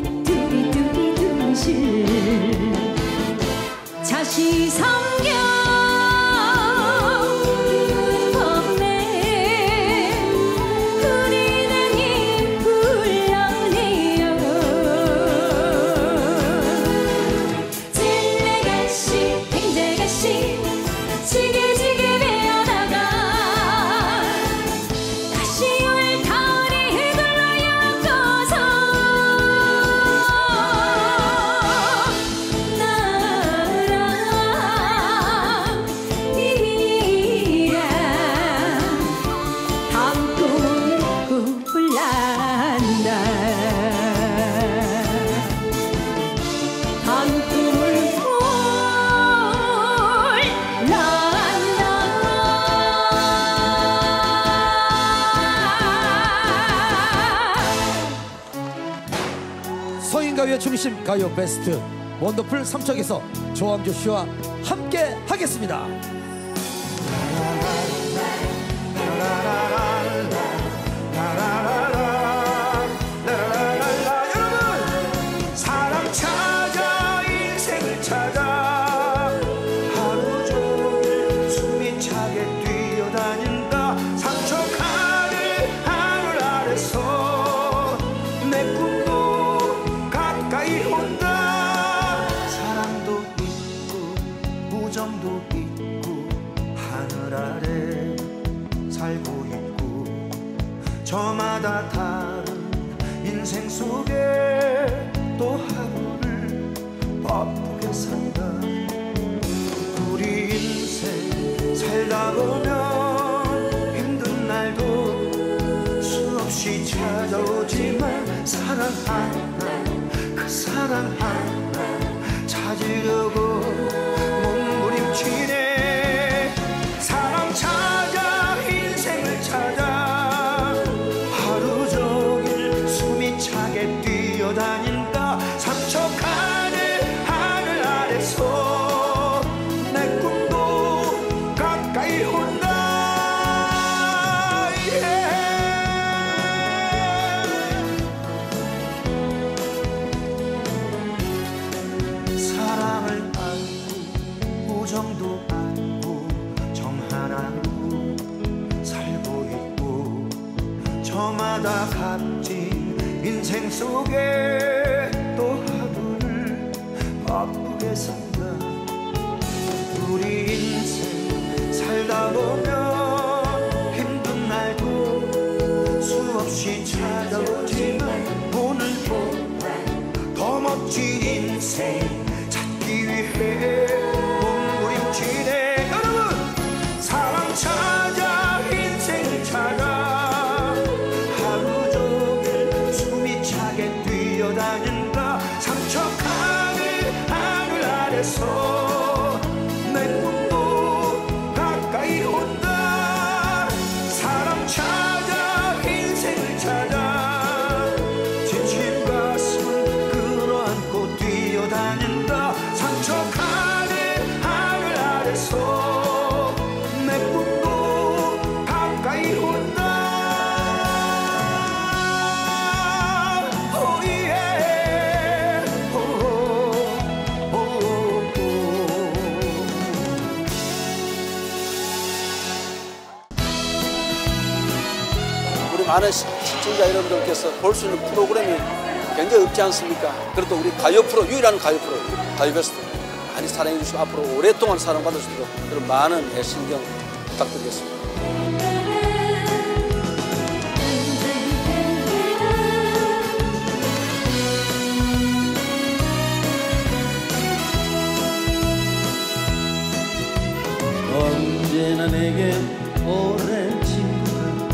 두리두리둥실 자시삼경 기쁜 밤에 우리는 이 불러내요. 찔레가시 댕대가시 지게지게 베어나가 가시올 다리 둘러엮어서 나랑 님이랑 단풍을 굴란다. 단풍을 굴란다. 서인가요의 중심 가요 베스트 원더풀 삼척에서 조항조 씨와 함께 하겠습니다. 여러분, 사랑 찾아 인생을 찾아 하루 종일 숨이 차게 뛰어다닌다. 삼척하늘 하늘 아래서 내 꿈도 가까이 온다. 사랑도 있고 우정도 있고 하늘 아래 살고 있고 저마다 다른 인생 속에 또 하루를 바쁘게 산다. 우리 인생 살다 보면 힘든 날도 수없이 찾아오지만 사랑 하나 그 사랑 하나 찾으려고 몸부림치네. 사랑 찾아 인생을 찾아 하루 종일 숨이 차게 뛰어다닌다. 삼척하늘 하늘 아래서 내 꿈도 가까이 온다. 사랑을 알고 우정도 알고 정 하나로 살고 있고 저마다 값진 인생 속에 또 하루를 바쁘게 산다. 우리 인생 살다 보면 힘든 날도 수없이 찾아오지만 오늘도 더 멋진 인생 찾기 위해 몸부림치네. 여러분, 사랑 찾아 인생을 찾아 하루 종일 숨이 차게 뛰어다닌다. 상처 가는 하늘 아래서 내 꿈도 가까이 온다. 사랑 찾아 인생을 찾아 지친 가슴을 끌어안고 뛰어다닌다. 상처 가는 하늘 아래서 내 꿈도 가까이 온다. Oh yeah. Oh, oh, oh, oh. 우리 많은 시- 시청자 여러분들께서 볼 수 있는 프로그램이 굉장히 없지 않습니까? 그래도 우리 가요 프로, 유일한 가요 프로, 가요베스트 많이 사랑해 주시고 앞으로 오랫동안 사랑받을 수 있도록 그런 많은 애신경 부탁드리겠습니다. 언제나 내겐 오랜 친구가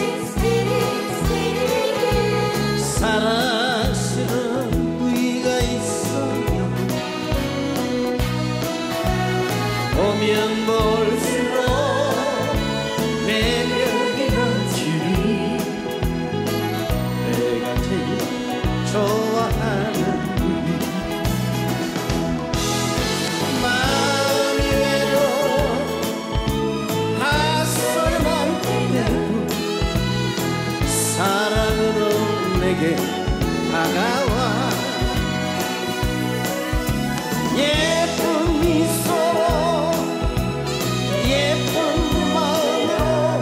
사랑스러운 우리가 있어요. 보면 볼수록 매력이 넘치니 내가 제일 좋아하는 우리. 마음이 외로워 낯설만 때도 사랑으로 내게 다가와 예쁜 미소로 예쁜 마음으로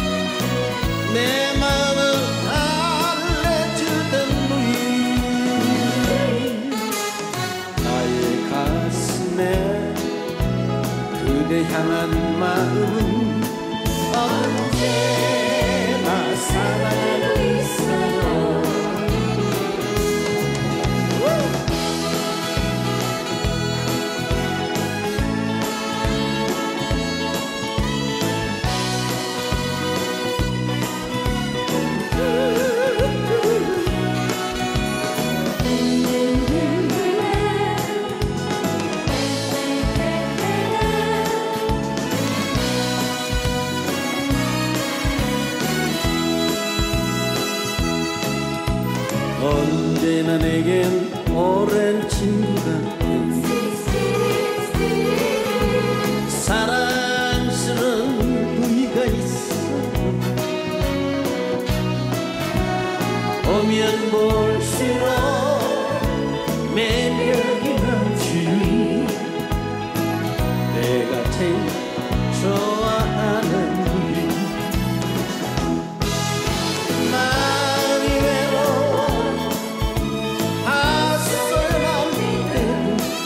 내 마음을 달래주던 누이. 나의 가슴에 그대 향한 마음은 언제나 사랑하고 있어요. 언제나 내겐 오랜 친구가 사랑스러운 누이가 있어. 보면 볼수록 매력이 넘치니 내가 제일 좋아하는 우리. 마음이 외로워 낯설만 때도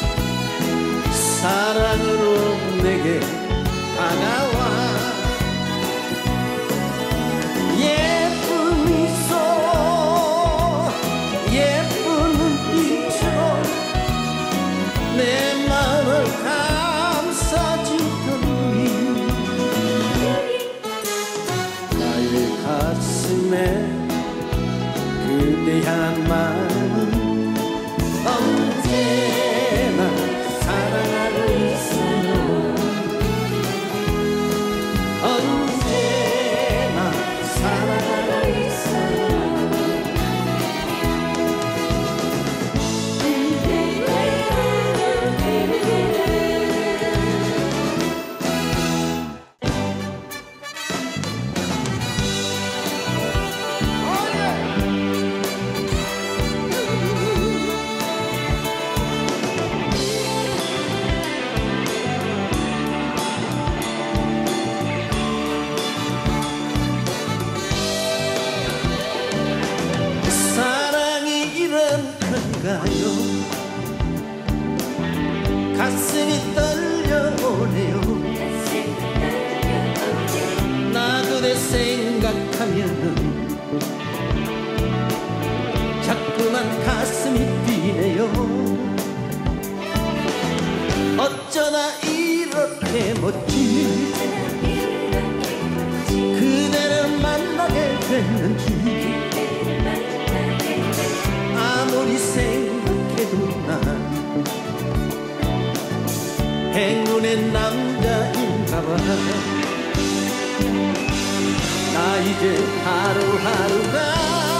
사랑으로 내게 다가와 예쁜 미소 예쁜 눈빛으로 내 마음을 감싸주던 우리. 나의 가슴에 그대 향한 마음은 언제나 사랑하고 있어요. 가요 가슴이 떨려오네요 나 그대 생각하면은 자꾸만 가슴이 뛰네요 어쩌다 이렇게 멋진 그대를 만나게 됐는지 아무리 생각해도 난 행운의 남자인가봐 나 이제 하루하루가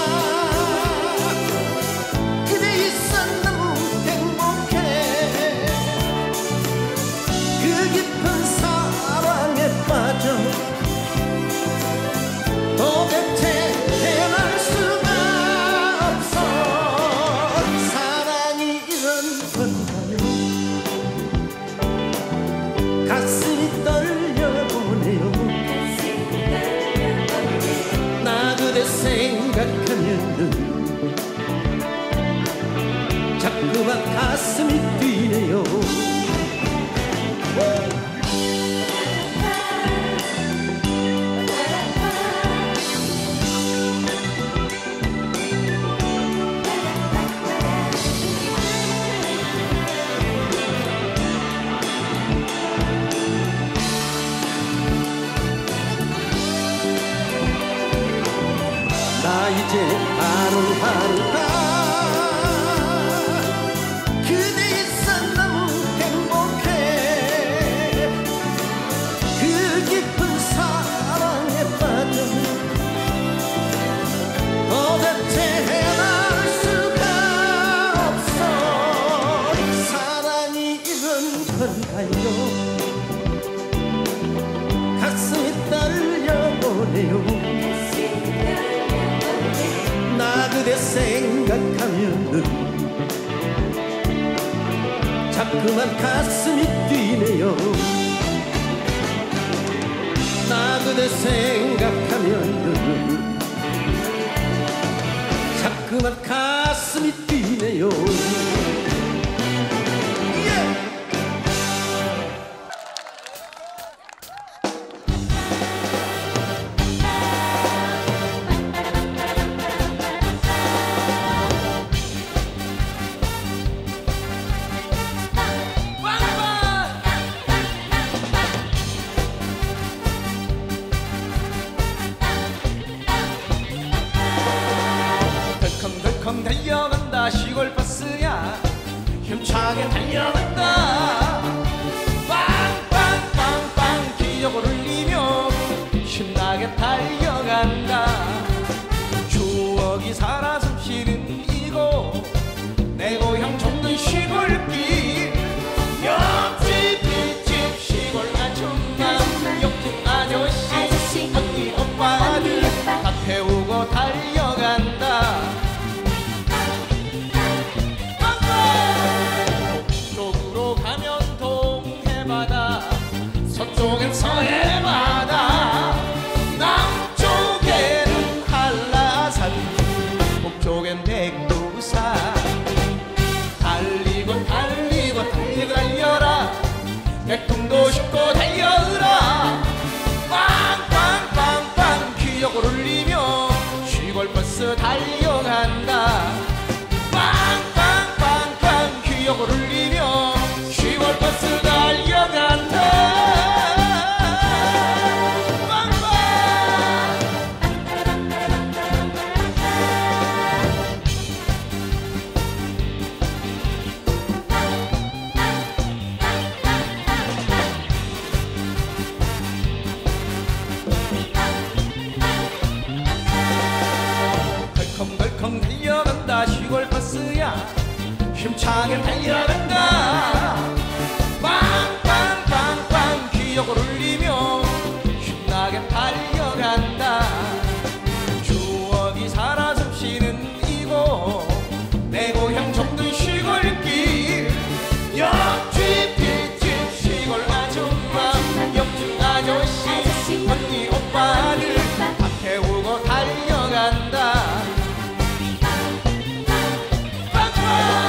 그대 있어 너무 행복해 그 깊은 사랑에 빠져 도대체 헤어날 수가 없어 사랑이 이런 건가요 가슴이 떨려오네요 나 그대 생각하면은 자꾸만 가슴이 뛰네요 나 이제 하루하루가 그대 있어 너무 행복해 그 깊은 사랑에 빠져 도대체 헤어날 수가 없어 사랑이 이런 건가요 가슴이 떨려오네요 나 그대 생각하면은 자꾸만 가슴이 뛰네요 나 그대 생각하면은 자꾸만 가슴이 뛰네요 덜컹덜컹 달려간다 시골 버스야 힘차게 달려간다 빵빵빵빵 기적을 울리며 신나게 달려간다 추억이 살아 숨쉬는 이곳 내 고향 정든 시골길 옆집 뒷집 시골 아줌마 옆집 아저씨 언니 오빠들 다 태우고 달려간다 북쪽으로 가면 동해바다 서쪽엔 서해바다 남쪽에는 한라산 북쪽엔 백두산 달리고 달리고 달리고 달려라 백tum도 싣고 달려라 빵빵빵빵 기적을 울리며 시골버스 달려간다 빵빵빵빵 기적을 울리며 시골버스 달려간다 덜컹덜컹 달려간다 시골버스야 힘차게 달려간다 빵빵빵빵 기적을 울리며 신나게 달려간다 추억이 살아 숨쉬는 이곳 내 고향 정든 시골길 옆집 뒷집 시골 아줌마 옆집 아저씨 언니 오빠들 다 태우고 달려간다 빵빵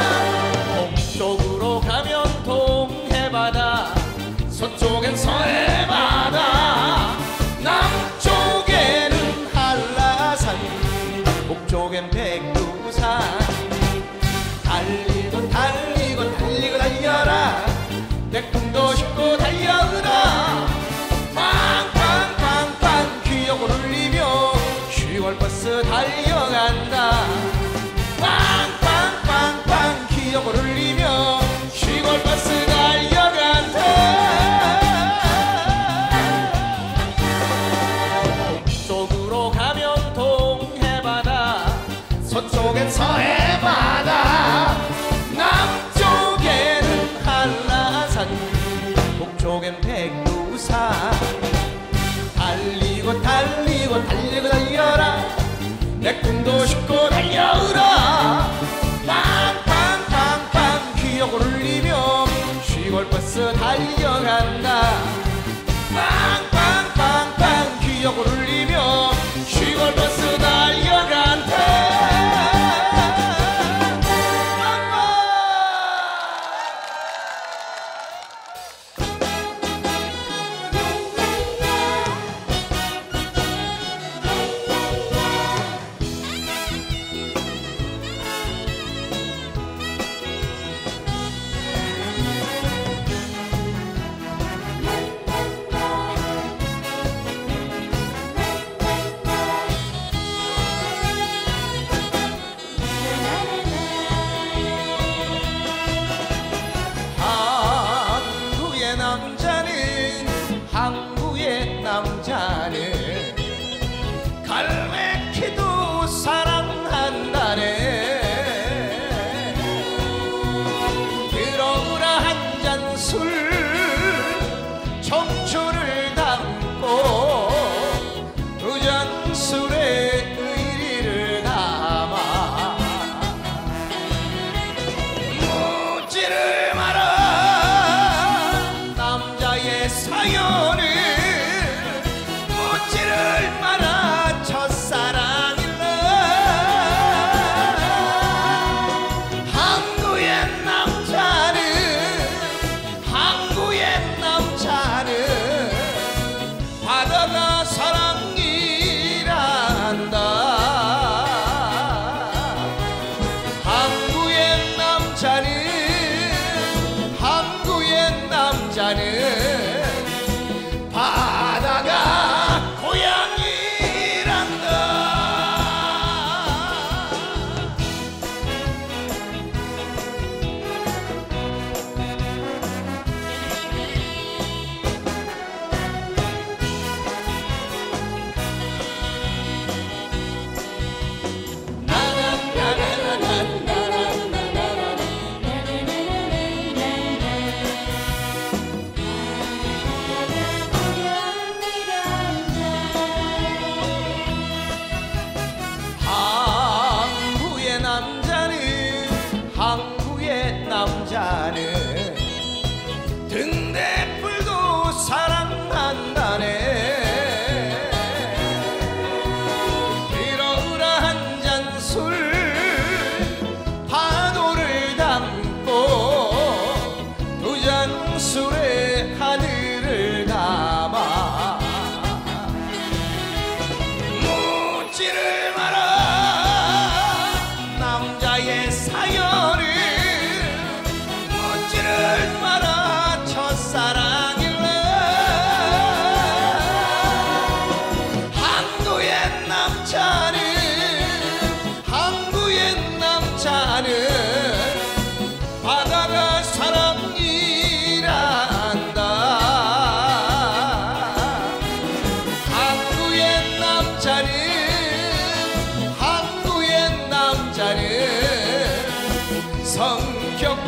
성격도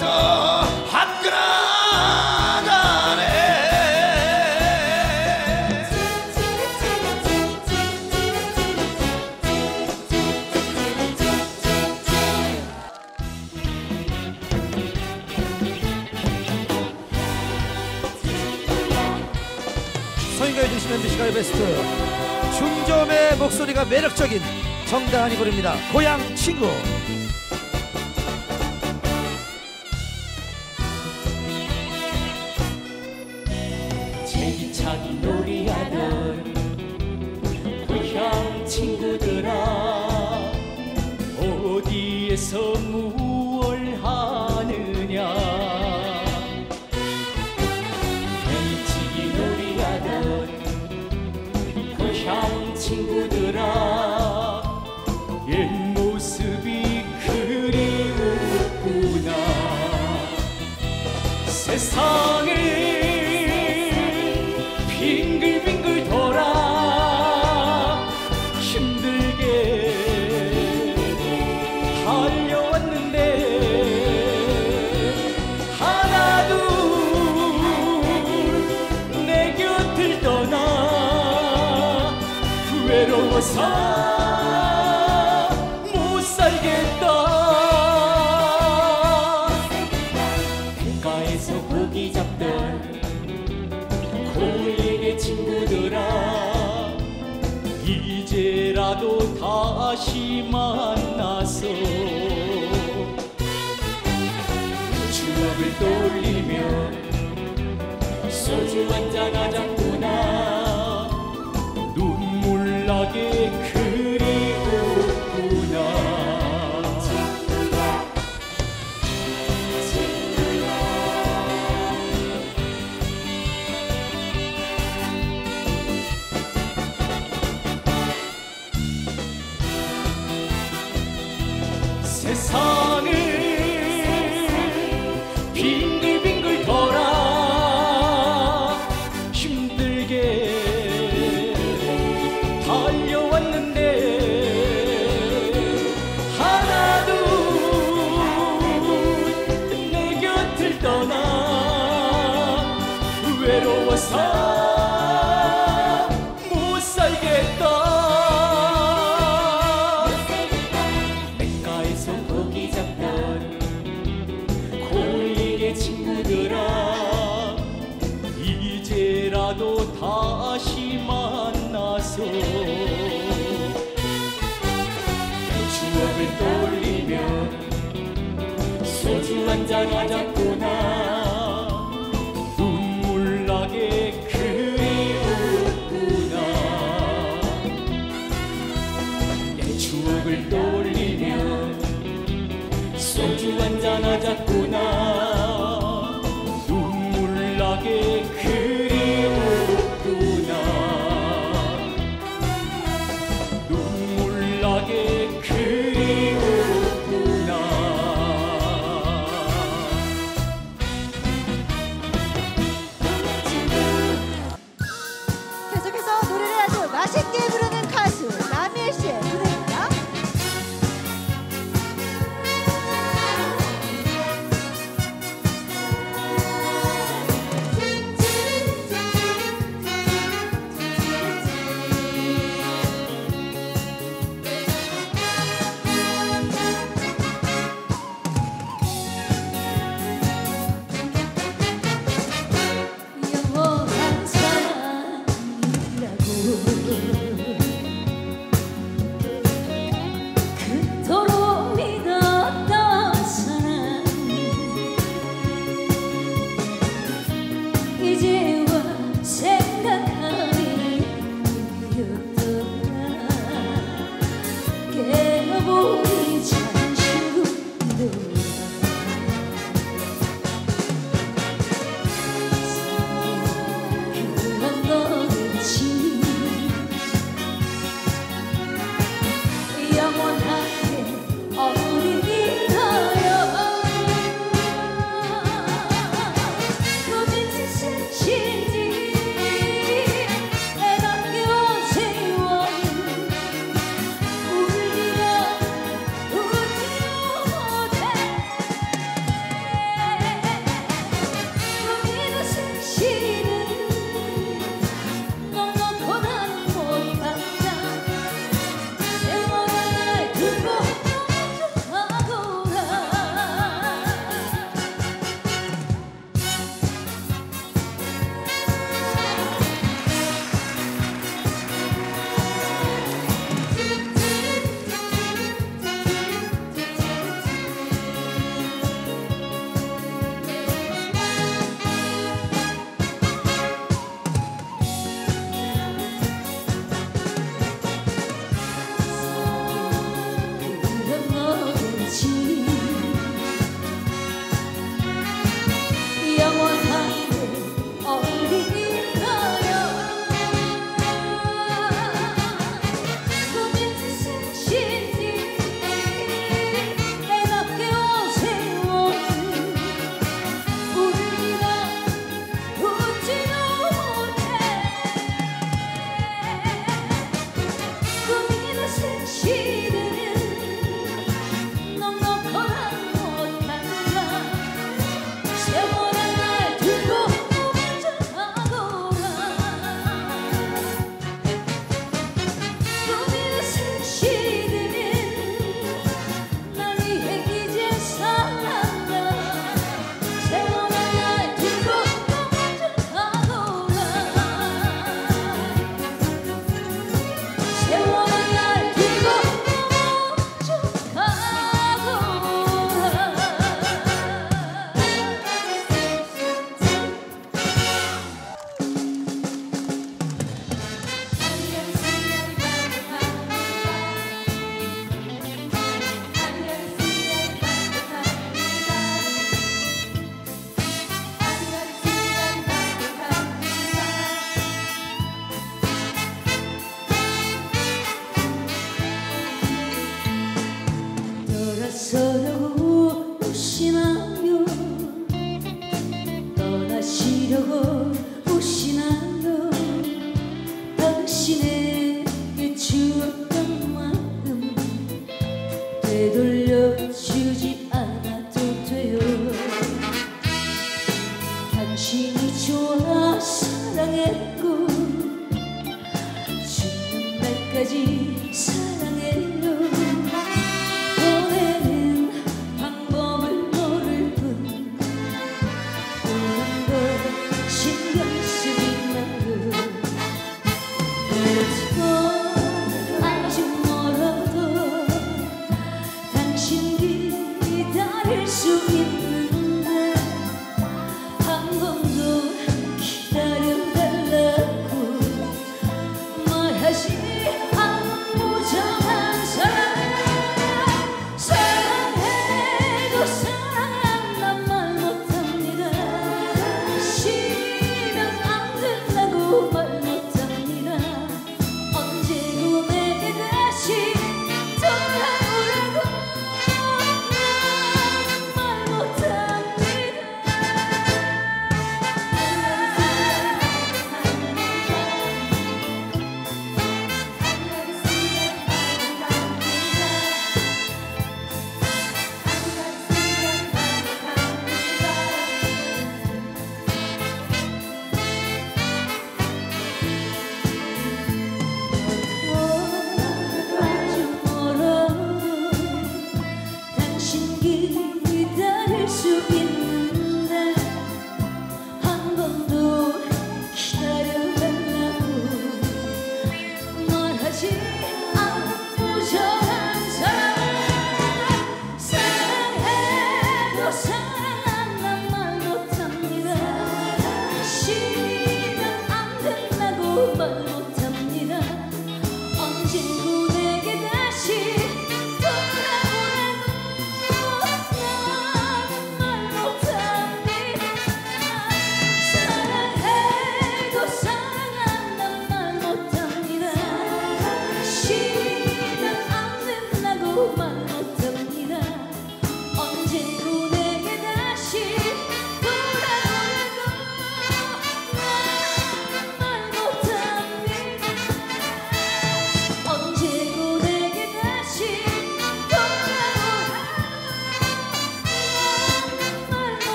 화끈하다네. 성인가요 중심 엠비씨 가요 베스트 중점의 목소리가 매력적인 정다은이 부릅니다. 고향 친구. 제기차기 놀이하던 고향 친구들아 어디에서 무얼 하느냐. 제기차기 놀이하던 고향 친구들아 옛 모습이 그리웠구나. 세상을 빙글빙글 돌아 힘들게 달려왔는데 하나둘 내 곁을 떠나 외로워서 못 살겠다. 냇가에서 고기 잡던 고리의 친구들아 이제라도 다시 만나서 추억을 떠올리며 소주 한잔 하자꾸나. 눈물 나게 그리웠구나. 세상을 빙글빙글 돌아 힘들게 달려왔는데 하나둘 내 곁을 떠나 외로워서 못 살겠다. 고기 잡던 고리의 친구들아 이제라도 다시 만나서 추억을 떠올리며 소주 한잔 하자꾸나. 눈물 나게 그리웠구나. 내 추억을 떠올리며 소주 한잔 하자꾸나. 눈물 나게 그리웠구나. 눈물 나게 그리웠구나. 계속해서 노래를 아주 맛있게 부르는 가수 남일 씨의 무대입니다.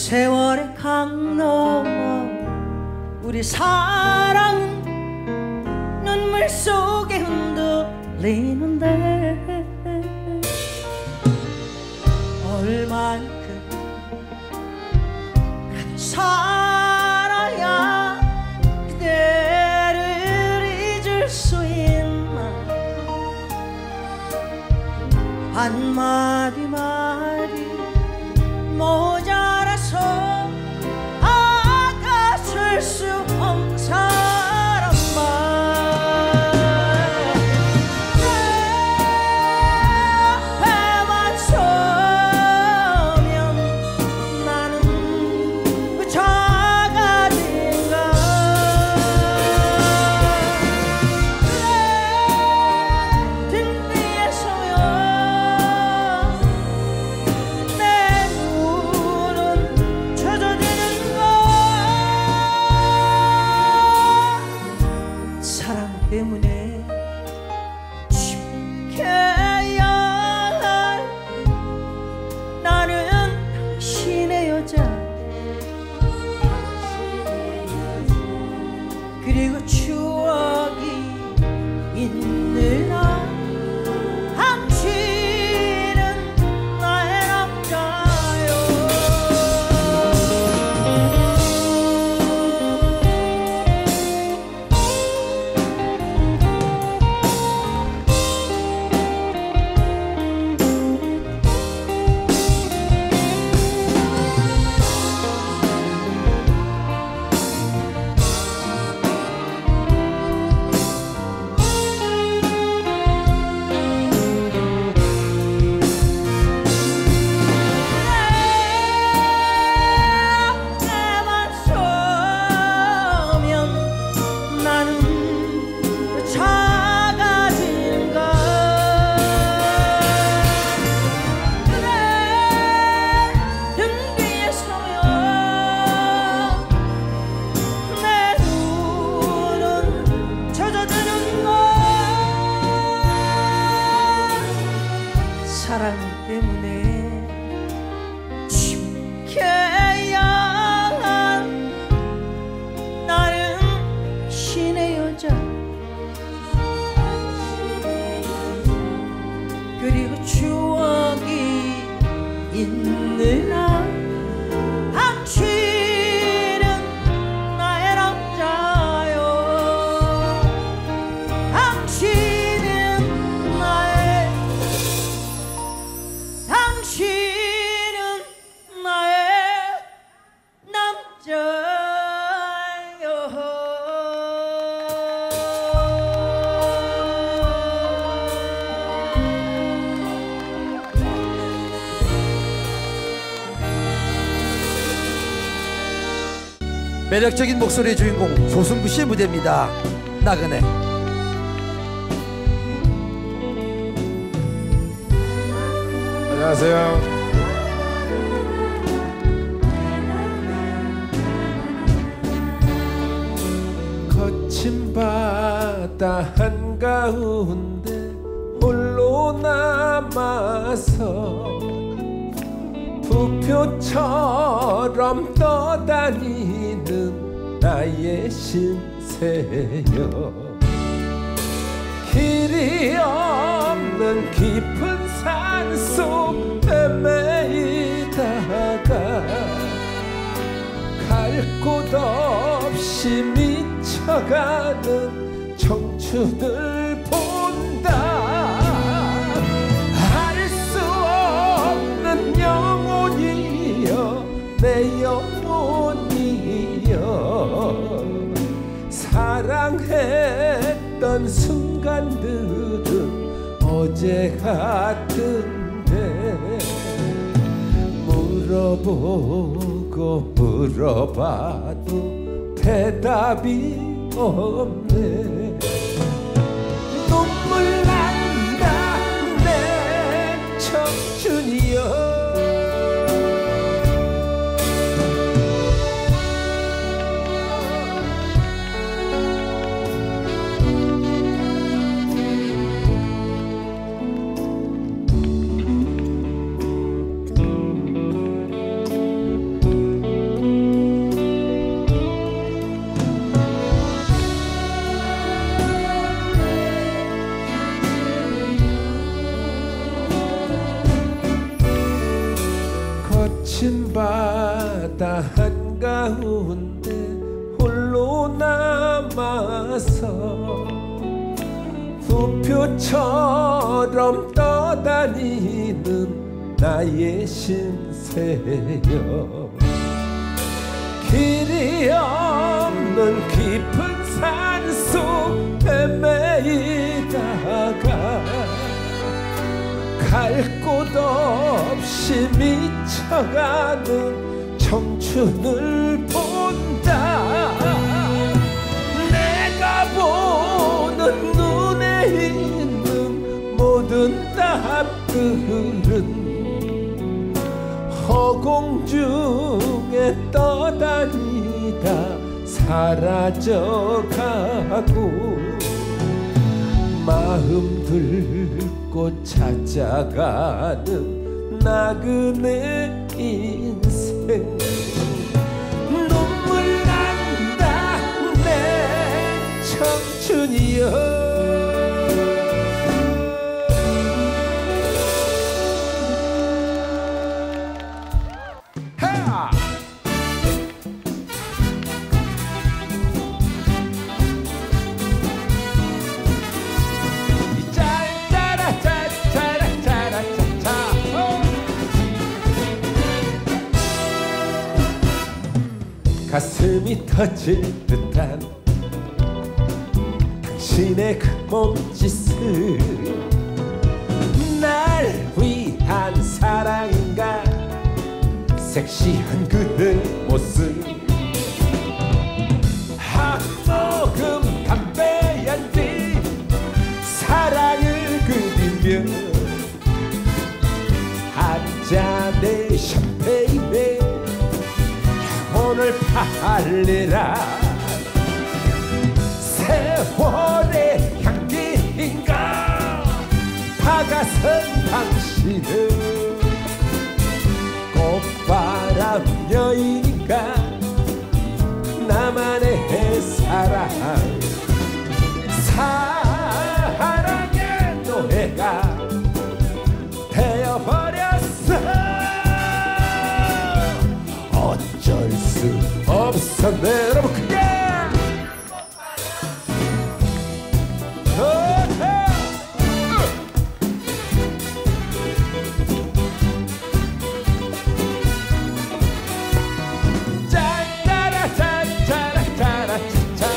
세월의 강넘 우리 사랑은 눈물 속에 흔들리는데 얼만큼 나도 살아야 그대를 잊을 수 있나 한마디 말이 모자라서 아가쓸 수 없는 사람만 그리고 추억이 있는 한 당신은 나의 남자요 사랑 때문에 지켜야 한 나는 신의 여자 그리고 추억이 있는 한 당신은 나의 남자요 당신은 나의 당신은 나의 남자요 매력적인 목소리의 주인공 조승구 씨의 무대입니다. 나그네. 안녕하세요. 거친 바다 한가운데 홀로 남아서 부표처럼 떠다니는 나의 신세여 길이 없는 깊은 산속 헤매이다가 갈 곳 없이 미쳐가는 청춘을 본다 알 수 없는 영혼이여 내 영혼이여 사랑했던 순간들은 어제 같은데 물어보고 물어봐도 대답이 없네 눈물 난다 내 청춘이여 거친 바다 한가운데 홀로 남아서 우표처럼 떠다니는 나의 신세여 길이 없는 깊은 산속 헤매이다가 갈 곳 없이 미쳐가는 청춘을 본다 내가 보는 눈에 있는 모든 답들은 허공 중에 떠다니다 사라져가고 마음 들고 찾아가는 나그네 인생 눈물 난다 내 청춘이여 가슴이 터질 듯한 당신의 그 몸짓을 날 위한 사랑인가 섹시한 그대 모습 한 모금 담배 연기 사랑을 그리며 한 잔의 샴페인에 오늘 팔리라 세월의 향기인가 다가선 당신은 꽃바람 여인인가 나만의 사랑 사랑의 노래가 되어버렸어 어쩔 수 없었네 여러분 크게 짜라짜라짜라짜라짜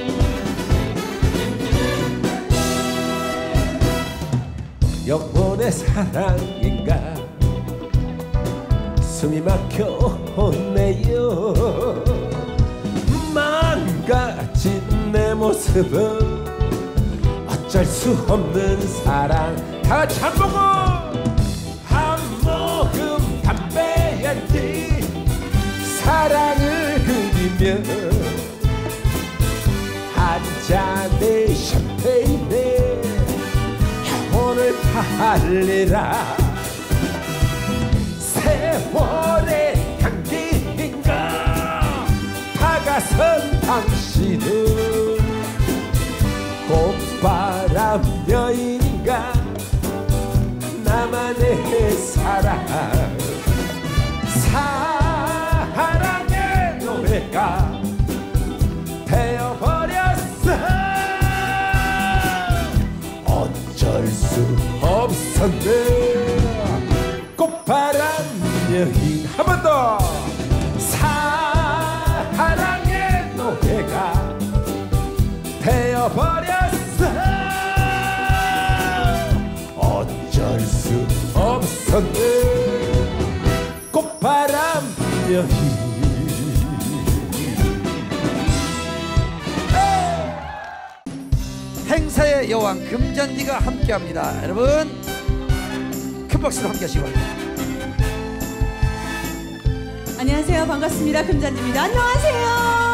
영혼의 사랑인가 숨이 막혀오네요 망가진 내 모습은 어쩔 수 없는 사랑 다같이 한 모금 한 모금 담배 연기 사랑을 그리며 한 잔의 샴페인에 영혼을 팔리라 세월의 향기인가 다가선 당신은 꽃바람 여인인가 나만의 사랑 사랑의 노래가 되어버렸어 어쩔 수 없었네 꽃바람 여인 한 번 더 사랑의 노래가 되어버렸어 어쩔 수 없었네 꽃바람 여인 행사의 여왕 금잔디가 함께합니다 여러분 큰 박수로 함께하시기 바랍니다 안녕하세요 반갑습니다 금잔디입니다 안녕하세요